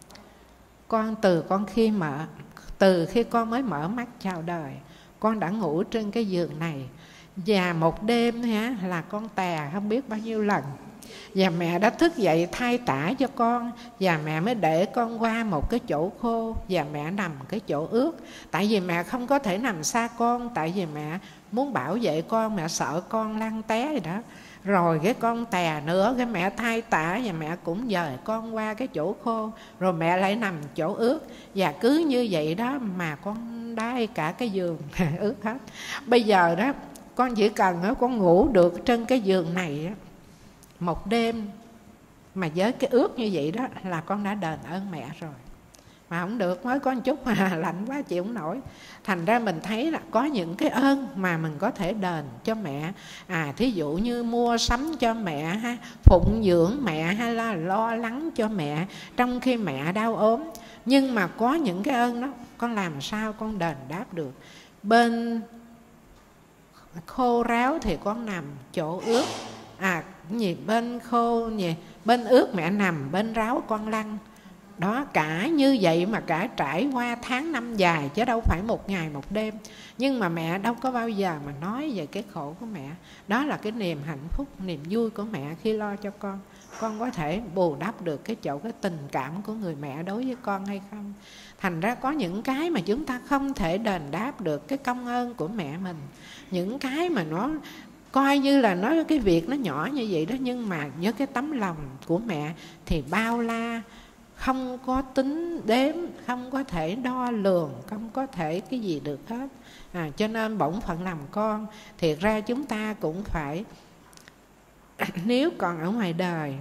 con từ con khi mở từ khi con mới mở mắt chào đời, con đã ngủ trên cái giường này. Và một đêm ha, là con tè không biết bao nhiêu lần. Và mẹ đã thức dậy thay tả cho con. Và mẹ mới để con qua một cái chỗ khô, và mẹ nằm cái chỗ ướt. Tại vì mẹ không có thể nằm xa con, tại vì mẹ muốn bảo vệ con, mẹ sợ con lăn té gì đó. Rồi cái con tè nữa, cái mẹ thay tả và mẹ cũng dời con qua cái chỗ khô. Rồi mẹ lại nằm chỗ ướt. Và cứ như vậy đó mà con đai cả cái giường ướt hết. Bây giờ đó con chỉ cần đó, con ngủ được trên cái giường này đó, một đêm mà với cái ướt như vậy đó là con đã đền ơn mẹ rồi. Mà không được, mới có một chút mà lạnh quá chịu không nổi. Thành ra mình thấy là có những cái ơn mà mình có thể đền cho mẹ. À thí dụ như mua sắm cho mẹ ha, phụng dưỡng mẹ, hay là lo lắng cho mẹ trong khi mẹ đau ốm. Nhưng mà có những cái ơn đó con làm sao con đền đáp được. Bên khô ráo thì con nằm chỗ ướt, à gì bên khô gì bên ướt mẹ nằm, bên ráo con lăn. Đó, cả như vậy mà cả trải qua tháng năm dài chứ đâu phải một ngày một đêm. Nhưng mà mẹ đâu có bao giờ mà nói về cái khổ của mẹ. Đó là cái niềm hạnh phúc, niềm vui của mẹ khi lo cho con. Con có thể bù đắp được cái chỗ cái tình cảm của người mẹ đối với con hay không. Thành ra có những cái mà chúng ta không thể đền đáp được cái công ơn của mẹ mình. Những cái mà nó coi như là nó cái việc nó nhỏ như vậy đó, nhưng mà với cái tấm lòng của mẹ thì bao la, không có tính đếm, không có thể đo lường, không có thể cái gì được hết. À, cho nên bổn phận làm con, thiệt ra chúng ta cũng phải nếu còn ở ngoài đời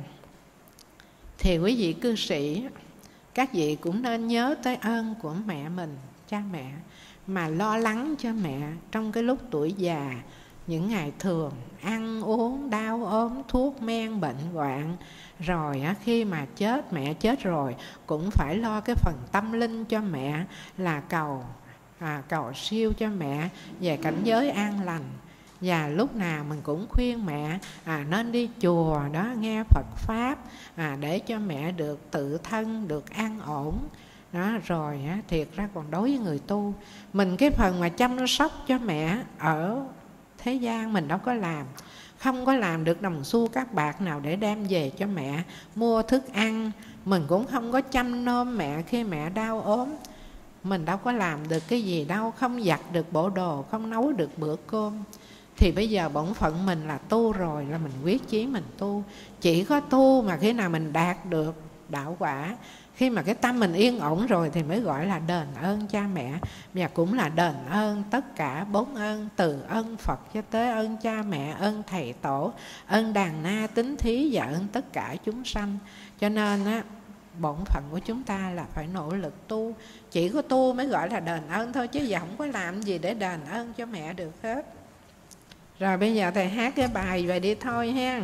thì quý vị cư sĩ, các vị cũng nên nhớ tới ơn của mẹ mình, cha mẹ, mà lo lắng cho mẹ trong cái lúc tuổi già, những ngày thường ăn uống đau ốm, thuốc men bệnh hoạn. Rồi khi mà chết, mẹ chết rồi cũng phải lo cái phần tâm linh cho mẹ, là cầu à, cầu siêu cho mẹ về cảnh giới an lành. Và lúc nào mình cũng khuyên mẹ à, nên đi chùa đó nghe Phật Pháp, à, để cho mẹ được tự thân, được an ổn. Đó, rồi á, thiệt ra còn đối với người tu, mình cái phần mà chăm sóc cho mẹ ở thế gian mình đâu có làm, không có làm được đồng xu các bạc nào để đem về cho mẹ mua thức ăn. Mình cũng không có chăm nom mẹ khi mẹ đau ốm. Mình đâu có làm được cái gì đâu, không giặt được bộ đồ, không nấu được bữa cơm. Thì bây giờ bổn phận mình là tu rồi, là mình quyết chí mình tu. Chỉ có tu mà khi nào mình đạt được đạo quả, khi mà cái tâm mình yên ổn rồi thì mới gọi là đền ơn cha mẹ. Và cũng là đền ơn tất cả bốn ơn, từ ơn Phật cho tới ơn cha mẹ, ơn thầy tổ, ơn đàn na tín thí và ơn tất cả chúng sanh. Cho nên á, bổn phận của chúng ta là phải nỗ lực tu. Chỉ có tu mới gọi là đền ơn thôi, chứ giờ không có làm gì để đền ơn cho mẹ được hết. Rồi bây giờ thầy hát cái bài về đi thôi ha.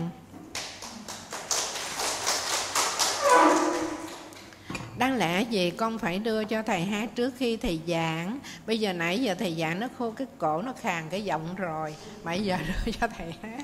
Đáng lẽ gì con phải đưa cho thầy hát trước khi thầy giảng. Bây giờ nãy giờ thầy giảng nó khô cái cổ, nó khàn cái giọng rồi, bây giờ đưa cho thầy hát.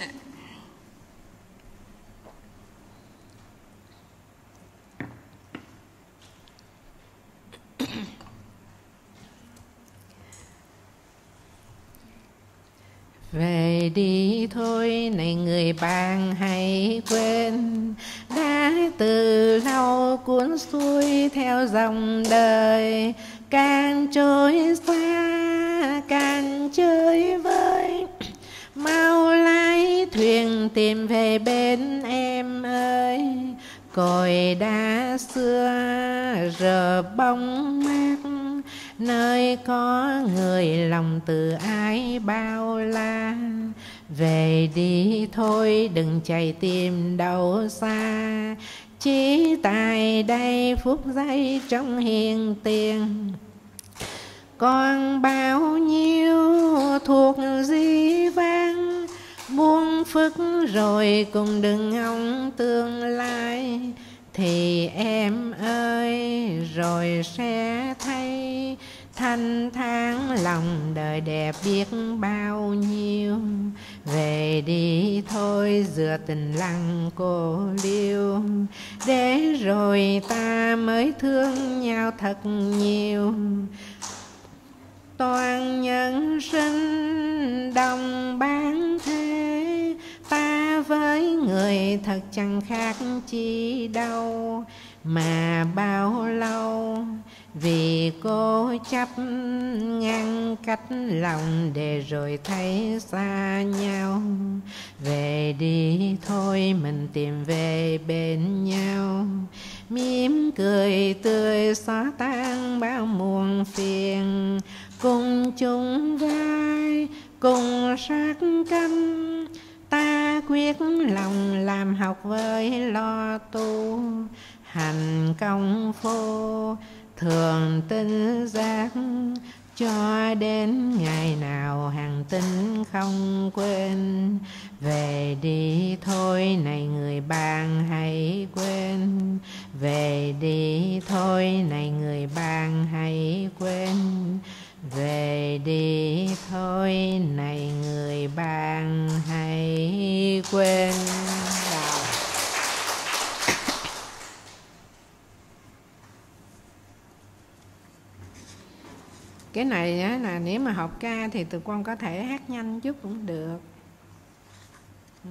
Về đi thôi này người bạn hãy quên, đã từ lâu cuốn xuôi theo dòng đời. Càng trôi xa càng chơi vơi, mau lái thuyền tìm về bên em ơi. Cội đá xưa rờ bóng mát, nơi có người lòng từ ái bao la. Về đi thôi đừng chạy tìm đâu xa, chỉ tại đây phút giây trong hiền tiền. Còn bao nhiêu thuộc dĩ vãng, buông phức rồi cùng đừng ngóng tương lai. Thì em ơi rồi sẽ thấy thanh thản lòng đời đẹp biết bao nhiêu. Về đi thôi dựa tình lăng cô liêu, để rồi ta mới thương nhau thật nhiều. Toàn nhân sinh đồng bán thế, ta với người thật chẳng khác chi đâu. Mà bao lâu vì cố chấp ngăn cách lòng, để rồi thấy xa nhau. Về đi thôi mình tìm về bên nhau, mỉm cười tươi xóa tan bao muộn phiền. Cùng chung vai cùng sát canh, ta quyết lòng làm học với lo tu. Hành công phu thường tinh giác, cho đến ngày nào hàng tinh không quên. Về đi thôi này người bạn hãy quên, Về đi thôi này người bạn hãy quên, về đi thôi này người bạn hãy quên. Nào. Cái này á, là nếu mà học ca thì tụi con có thể hát nhanh chút cũng được. Ừ.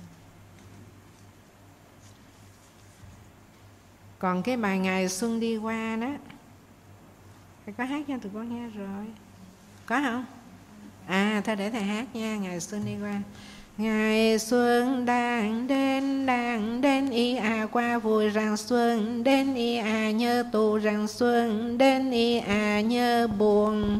Còn cái bài Ngày Xuân Đi Qua đó, thầy có hát cho tụi con nghe rồi. Có không? À, thôi để thầy hát nha. Ngày Xuân Đi Qua. Ngày xuân đang đến, đang đến y à, qua vui rằng xuân đến y à, nhớ tù rằng xuân đến y à, nhớ buồn.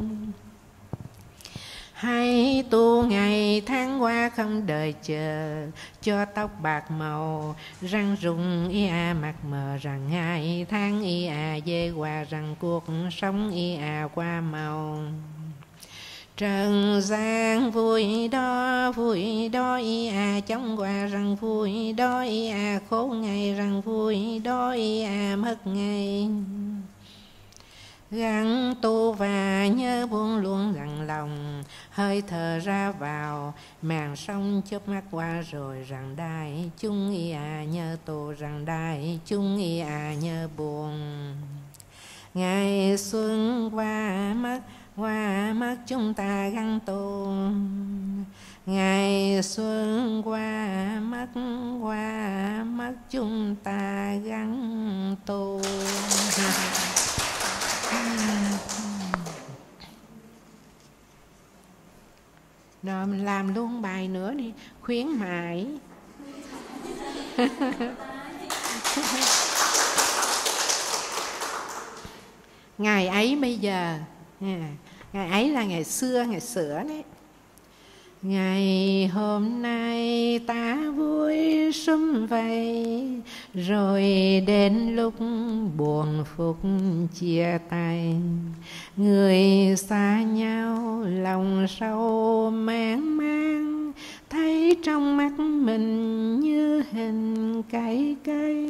Hãy tu ngày tháng qua không đợi chờ, cho tóc bạc màu răng rụng y à, mặt mờ rằng ngày tháng y à, về qua rằng cuộc sống y à, qua màu. Trần gian vui đó, vui đó y à, chóng qua rằng vui đó y à, khổ ngày rằng vui đó y à, mất ngày. Gắng tu và nhớ buông luôn rằng lòng, hơi thở ra vào màn sông chớp mắt qua rồi rằng đại chung y à, nhớ tu rằng đại chung y à, nhớ buồn. Ngày xuân qua mất, qua mất chúng ta gắng tu. Ngày xuân qua mất, qua mất chúng ta gắng tu. Rồi mình làm luôn bài nữa đi, khuyến mại. Ngày ấy bây giờ, ngày ấy là ngày xưa, ngày xưa đấy. Ngày hôm nay ta vui sum vầy, rồi đến lúc buồn phúc chia tay. Người xa nhau lòng sâu mang mang, thấy trong mắt mình như hình cay cay.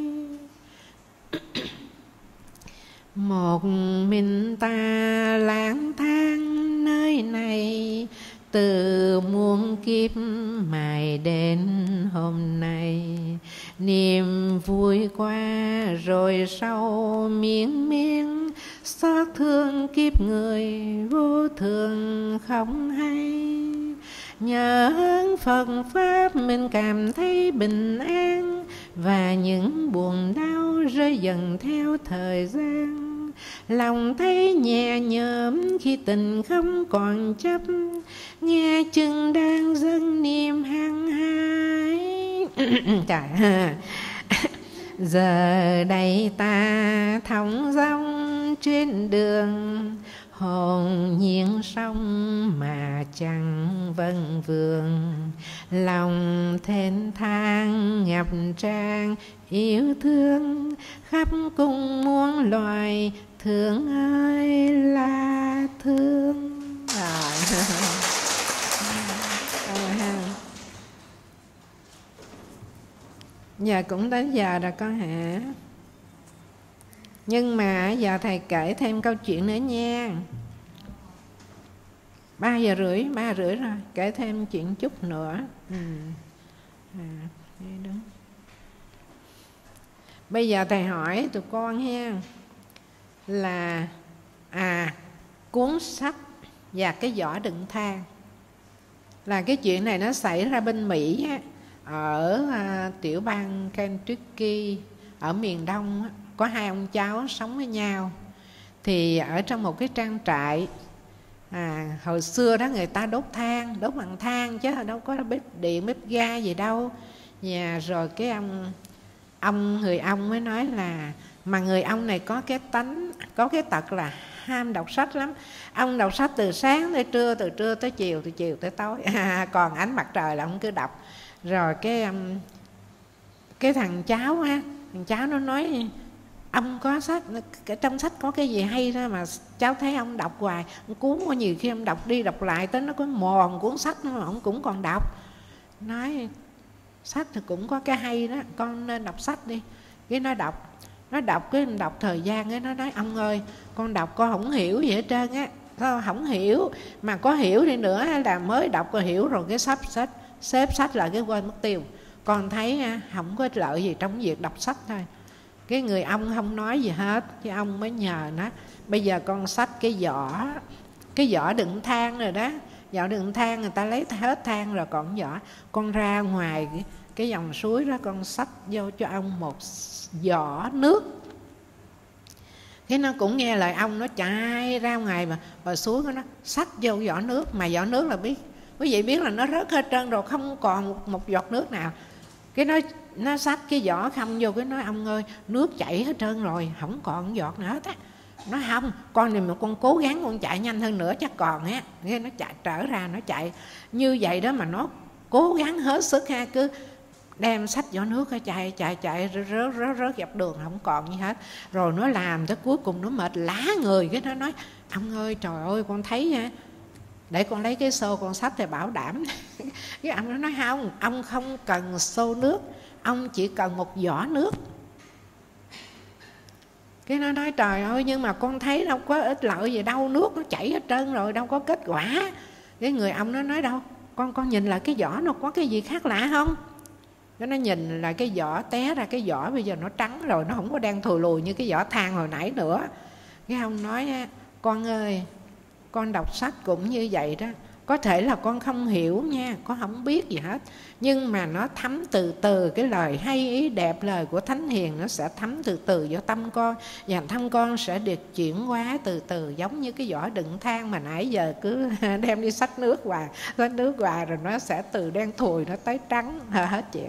Một mình ta lang thang nơi này, từ muôn kiếp mãi đến hôm nay. Niềm vui qua rồi sau miên miên, xót thương kiếp người vô thường không hay. Nhờ ơn Phật Pháp mình cảm thấy bình an, và những buồn đau rơi dần theo thời gian. Lòng thấy nhẹ nhõm khi tình không còn chấp, nghe chừng đang dâng niềm hăng hái. Trời, giờ đây ta thong dong trên đường, hồn nhiên sông mà chẳng vân vương. Lòng thênh thang ngập tràn yêu thương, khắp cùng muôn loài thương ơi là thương. Rồi. Giờ cũng đến giờ rồi con hả? Nhưng mà giờ thầy kể thêm câu chuyện nữa nha. Ba giờ rưỡi, ba rưỡi rồi, kể thêm chuyện chút nữa. Ừ. À, đúng. Bây giờ thầy hỏi tụi con ha, là à cuốn sách và cái giỏ đựng than, là cái chuyện này nó xảy ra bên Mỹ á, ở à, tiểu bang Kentucky ở miền Đông á, có hai ông cháu sống với nhau. Thì ở trong một cái trang trại, à, hồi xưa đó người ta đốt than, đốt bằng than chứ đâu có bếp điện bếp ga gì đâu. Và rồi cái ông ông người ông mới nói là mà người ông này có cái tánh, có cái tật là ham đọc sách lắm. Ông đọc sách từ sáng tới trưa, từ trưa tới chiều, từ chiều tới tối. À, còn ánh mặt trời là ông cứ đọc. Rồi cái cái thằng cháu á, thằng cháu nó nói ông có sách, trong sách có cái gì hay đó mà cháu thấy ông đọc hoài. Ông cuốn có nhiều khi ông đọc đi đọc lại tới nó có mòn cuốn sách mà ông cũng còn đọc. Nói sách thì cũng có cái hay đó, con nên đọc sách đi. Cái nó đọc, Nó đọc cái đọc thời gian ấy, nó nói ông ơi con đọc con không hiểu gì hết trơn á, không hiểu, mà có hiểu đi nữa là mới đọc rồi hiểu rồi cái sắp sách xếp sách lại cái quên mất tiêu. Con thấy ha, không có ích lợi gì trong việc đọc sách thôi. Cái người ông không nói gì hết, cái ông mới nhờ nó bây giờ con xách cái vỏ, cái vỏ đựng than rồi đó, vỏ đựng than người ta lấy hết than rồi còn vỏ, con ra ngoài cái, cái dòng suối đó con xách vô cho ông một giỏ nước. Cái nó cũng nghe lời ông, nó chạy ra ngoài mà bờ suối của nó xách vô giỏ nước, mà giỏ nước là biết quý vị biết là nó rớt hết trơn rồi, không còn một, một giọt nước nào. Cái nó nó xách cái vỏ không vô, cái nói ông ơi nước chảy hết trơn rồi, không còn giọt nữa hết á. Nó không, con này mà con cố gắng con chạy nhanh hơn nữa chắc còn á. Cái nó chạy trở ra, nó chạy như vậy đó mà nó cố gắng hết sức ha, cứ đem xách vỏ nước chạy chạy chạy rớt rớt rớt dọc đường không còn gì hết. Rồi nó làm tới cuối cùng nó mệt lá người, cái nó nói ông ơi trời ơi con thấy nha, để con lấy cái xô con xách thì bảo đảm. Cái ông nó nói không, ông không cần xô nước, ông chỉ cần một giỏ nước. Cái nó nói trời ơi nhưng mà con thấy đâu có ích lợi gì đâu, nước nó chảy hết trơn rồi đâu có kết quả. Cái người ông nó nói đâu, con con nhìn lại cái vỏ nó có cái gì khác lạ không? Nó nó nhìn lại cái vỏ, té ra cái vỏ bây giờ nó trắng rồi, nó không có đang thùi lùi như cái vỏ than hồi nãy nữa. Cái ông nói con ơi, con đọc sách cũng như vậy đó, có thể là con không hiểu nha, con không biết gì hết, nhưng mà nó thấm từ từ, cái lời hay ý đẹp, lời của Thánh Hiền nó sẽ thấm từ từ vào tâm con, và tâm con sẽ được chuyển hóa từ từ, giống như cái vỏ đựng than mà nãy giờ cứ đem đi xách nước hoài, xách nước hoài rồi nó sẽ từ đen thùi nó tới trắng, hết chuyện.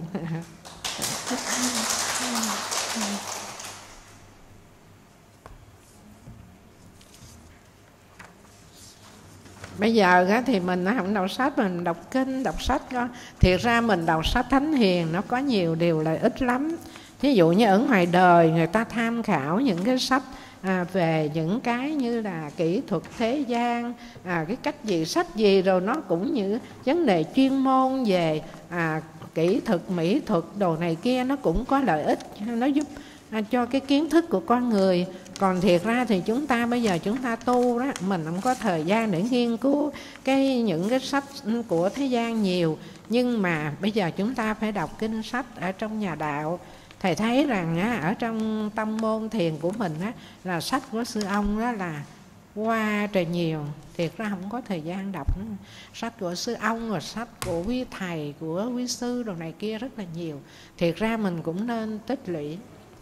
Bây giờ thì mình không đọc sách, mình đọc kinh, đọc sách đó. Thiệt ra mình đọc sách Thánh Hiền nó có nhiều điều lợi ích lắm. Ví dụ như ở ngoài đời người ta tham khảo những cái sách à, về những cái như là kỹ thuật thế gian, à, cái cách gì, sách gì, rồi nó cũng như vấn đề chuyên môn về à, kỹ thuật, mỹ thuật, đồ này kia, nó cũng có lợi ích, nó giúp à, cho cái kiến thức của con người. Còn thiệt ra thì chúng ta bây giờ chúng ta tu đó, mình không có thời gian để nghiên cứu cái những cái sách của thế gian nhiều, nhưng mà bây giờ chúng ta phải đọc kinh sách ở trong nhà đạo. Thầy thấy rằng á, ở trong tông môn thiền của mình á, là sách của sư ông đó là qua trời nhiều, thiệt ra không có thời gian đọc nữa. Sách của sư ông, rồi sách của quý thầy, của quý sư đồ này kia rất là nhiều. Thiệt ra mình cũng nên tích lũy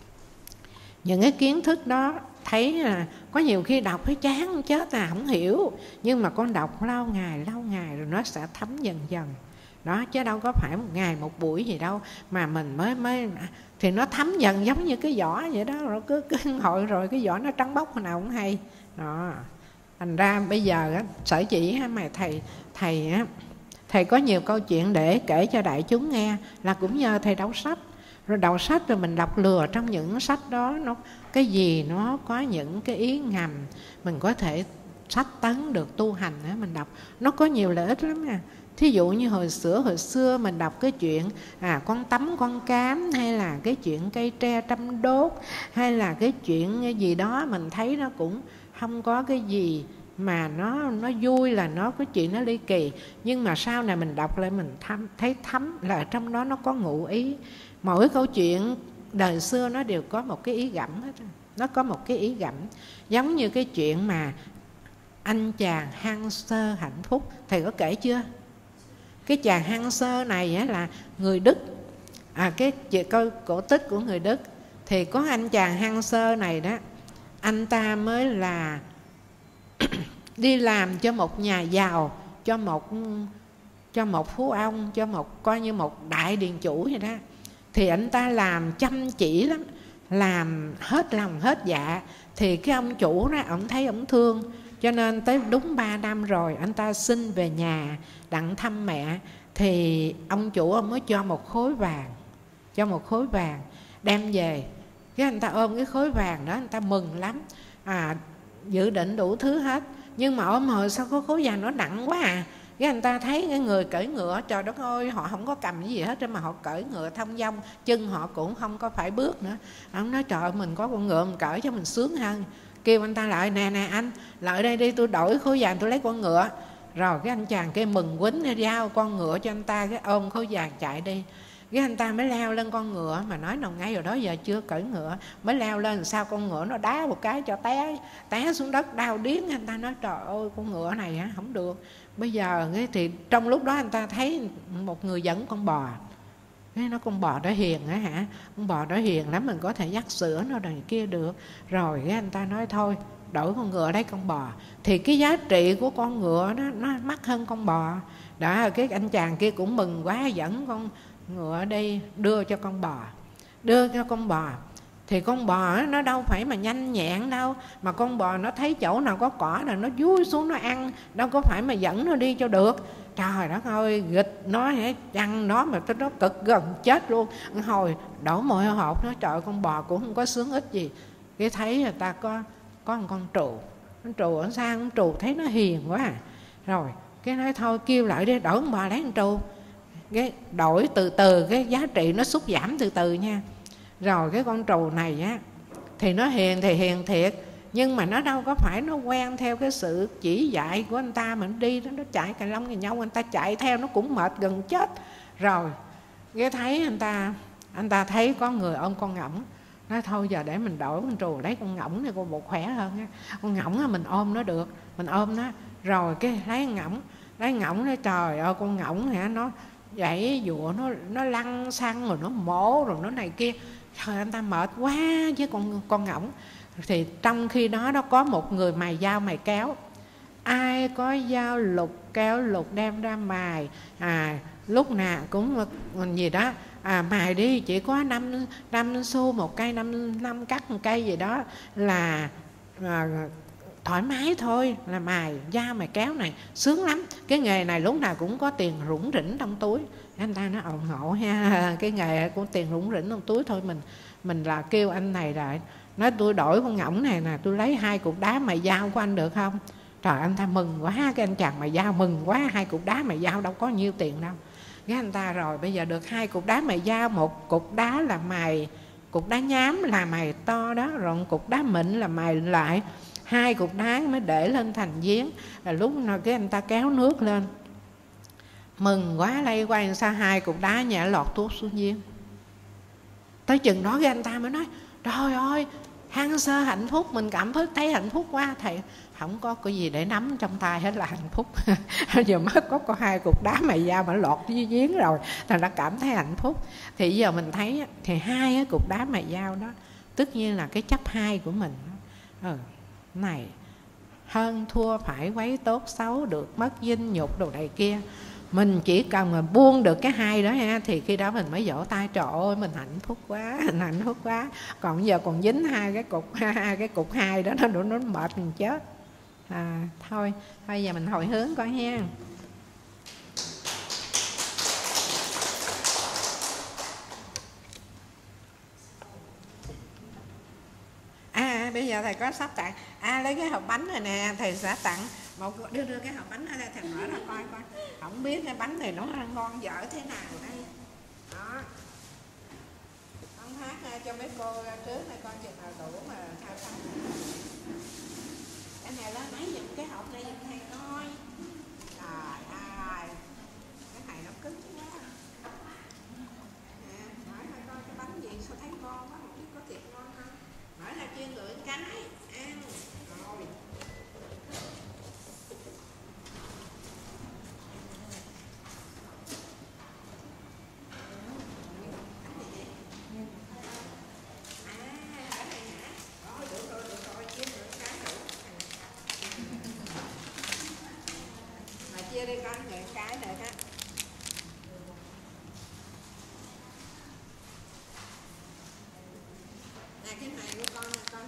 những cái kiến thức đó. Thấy là có nhiều khi đọc thấy chán chết là không hiểu, nhưng mà con đọc lâu ngày lâu ngày rồi nó sẽ thấm dần dần đó, chứ đâu có phải một ngày một buổi gì đâu mà mình mới mới thì nó thấm dần, giống như cái vỏ vậy đó, rồi cứ, cứ hội rồi cái vỏ nó trắng bóc hồi nào cũng hay đó. Thành ra bây giờ á, sở dĩ mà thầy thầy á, thầy có nhiều câu chuyện để kể cho đại chúng nghe là cũng nhờ thầy đọc sách. Rồi đọc sách rồi mình đọc lừa trong những sách đó, nó cái gì nó có những cái ý ngầm mình có thể sách tấn được tu hành đó, mình đọc nó có nhiều lợi ích lắm nha. Thí dụ như hồi xưa hồi xưa mình đọc cái chuyện à con tắm con cám, hay là cái chuyện cây tre trăm đốt, hay là cái chuyện gì đó mình thấy nó cũng không có cái gì mà nó nó vui, là nó cái chuyện nó ly kỳ, nhưng mà sau này mình đọc lại mình thấm, thấy thấm là trong đó nó có ngụ ý. Mỗi câu chuyện đời xưa nó đều có một cái ý gẫm hết, nó có một cái ý gẫm. Giống như cái chuyện mà anh chàng hăng sơ hạnh phúc, thầy có kể chưa? Cái chàng hăng sơ này á, là người Đức, à, cái chuyện câu cổ tích của người Đức. Thì có anh chàng hăng sơ này đó, anh ta mới là đi làm cho một nhà giàu, cho một cho một phú ông, cho một coi như một đại điền chủ vậy đó. Thì anh ta làm chăm chỉ lắm, làm hết lòng hết dạ. Thì cái ông chủ đó, ông thấy ông thương, cho nên tới đúng ba năm rồi anh ta xin về nhà đặng thăm mẹ. Thì ông chủ ông mới cho một khối vàng, cho một khối vàng đem về. Cái anh ta ôm cái khối vàng đó, anh ta mừng lắm, à, dự định đủ thứ hết. Nhưng mà ôm hồi sao có khối vàng nó nặng quá à, Cái anh ta thấy cái người cưỡi ngựa, trời đất ơi, họ không có cầm cái gì hết mà họ cưỡi ngựa thông dong, chân họ cũng không có phải bước nữa. Ông nói trời ơi, mình có con ngựa mình cưỡi cho mình sướng hơn. Kêu anh ta lại, nè nè anh, lại đây đi, tôi đổi khối vàng tôi lấy con ngựa. Rồi cái anh chàng kia mừng quýnh giao con ngựa cho anh ta, cái ôm khối vàng chạy đi. Cái anh ta mới leo lên con ngựa, mà nói nào ngay rồi đó giờ chưa cưỡi ngựa, mới leo lên sao con ngựa nó đá một cái cho té té xuống đất đau điếng. Anh ta nói trời ơi, con ngựa này hả, không được. Bây giờ thì trong lúc đó anh ta thấy một người dẫn con bò. Cái nó con bò đó hiền á hả, con bò đó hiền lắm, mình có thể dắt sữa nó đằng kia được. Rồi cái anh ta nói thôi đổi con ngựa lấy con bò, thì cái giá trị của con ngựa đó nó mắc hơn con bò. Đó, cái anh chàng kia cũng mừng quá, dẫn con ngựa đi đưa cho con bò. Đưa cho con bò thì con bò nó đâu phải mà nhanh nhẹn đâu, mà con bò nó thấy chỗ nào có cỏ là nó vui xuống nó ăn, đâu có phải mà dẫn nó đi cho được. Trời đất ơi, nghịch nó hả, chăn nó mà nó cực gần chết luôn. Hồi đổ mồ hôi hột, nó trời con bò cũng không có sướng ít gì. Cái thấy người ta có có một con trù, con trù ở xa, con trù thấy nó hiền quá à. Rồi cái nói thôi kêu lại đi, đổi con bò lấy con trù. Cái đổi từ từ, cái giá trị nó sút giảm từ từ nha. Rồi cái con trù này á thì nó hiền thì hiền thiệt, nhưng mà nó đâu có phải nó quen theo cái sự chỉ dạy của anh ta mà nó đi đó, nó chạy cà lông cà nhau, anh ta chạy theo nó cũng mệt gần chết. Rồi cái thấy anh ta anh ta thấy có người ôm con ngỗng, nói thôi giờ để mình đổi con trù lấy con ngỗng này, con bột khỏe hơn á. Con ngỗng mình ôm nó được, mình ôm nó. Rồi cái lấy ngỗng, lấy ngỗng nói trời ơi, con ngỗng hả, nó vậy dụa, nó nó lăn xăng rồi nó mổ rồi nó này kia. Trời, anh ta mệt quá với con con ngỗng. Thì trong khi đó đó có một người mài dao mài kéo, ai có dao lục kéo lục đem ra mài, à lúc nào cũng gì đó, à mài đi, chỉ có năm năm xu một cây, năm năm cắt một cây gì đó là à, thoải mái thôi, là mài dao mài kéo này sướng lắm. Cái nghề này lúc nào cũng có tiền rủng rỉnh trong túi. Anh ta nói ồn ngộ ha, cái nghề của tiền rủng rỉnh trong túi thôi. Mình mình là kêu anh này lại, nói tôi đổi con ngỗng này nè, tôi lấy hai cục đá mài dao của anh được không? Trời, anh ta mừng quá, cái anh chàng mài dao mừng quá, hai cục đá mài dao đâu có nhiêu tiền đâu. Cái anh ta rồi bây giờ được hai cục đá mài dao, một cục đá là mài, cục đá nhám là mài to đó, rồi một cục đá mịn là mài lại, hai cục đá mới để lên thành giếng. Là lúc nào cái anh ta kéo nước lên, mừng quá lây quay sao hai cục đá nhẹ lọt tuốt xuống giếng. Tới chừng đó cái anh ta mới nói trời ơi, hăng sơ hạnh phúc, mình cảm thấy thấy hạnh phúc quá. Thầy không có cái gì để nắm trong tay hết là hạnh phúc. Giờ mới có có hai cục đá mài dao mà lọt dưới giếng rồi, thành đã cảm thấy hạnh phúc. Thì giờ mình thấy thì hai cái cục đá mài dao đó tất nhiên là cái chấp hai của mình. Ừ, này hơn thua phải quấy tốt xấu, được mất dinh nhục đồ này kia, mình chỉ cần mà buông được cái hai đó ha, thì khi đó mình mới vỗ tay trời ơi mình hạnh phúc quá, mình hạnh phúc quá. Còn giờ còn dính hai cái cục hai cái cục hai đó, nó nó, nó mệt mình chết. À, thôi bây giờ mình hồi hướng coi ha. À bây giờ thầy có sắp tặng, à lấy cái hộp bánh này nè, thầy sẽ tặng một, đưa đưa cái hộp bánh ở đây, thầy mở ra coi coi, không biết cái bánh này nó ăn ngon dở thế nào đây. Đó, con hát cho mấy cô ra trước này con chừng nào đủ mà thao thao. Cái này lên lấy những cái hộp này thầy coi. Trời ơi, cái này nó cứng quá. Nè, hỏi thầy coi cái bánh gì sao thấy ngon quá, không biết có thiệt ngon không. Hỏi là chiên gửi cái ăn rồi. Chia đi con những cái này ha. Nè cái này của con nè con.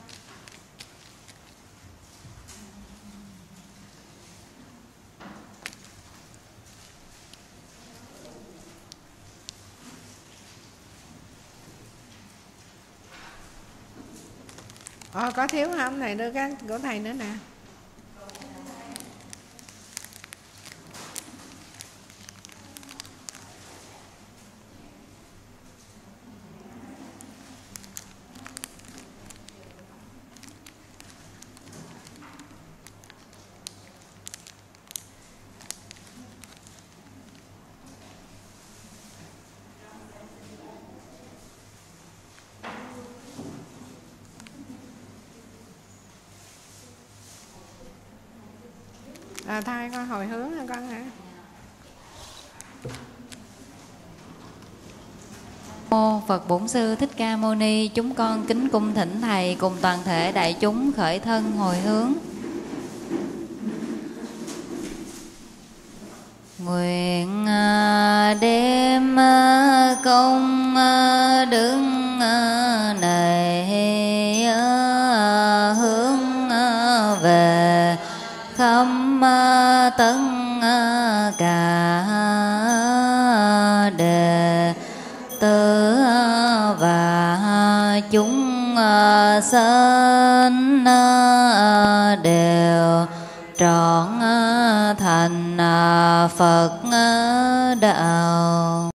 Ờ, có thiếu không? Này đưa cái của thầy nữa nè. À, thay con hồi hướng hả con hả? Mô Phật Bổn Sư Thích Ca Mâu Ni. Chúng con kính cung thỉnh Thầy cùng toàn thể đại chúng khởi thân hồi hướng. Nguyện đêm công đức này hướng về khắp tất cả đệ tử và chúng sanh đều trọn thành Phật đạo.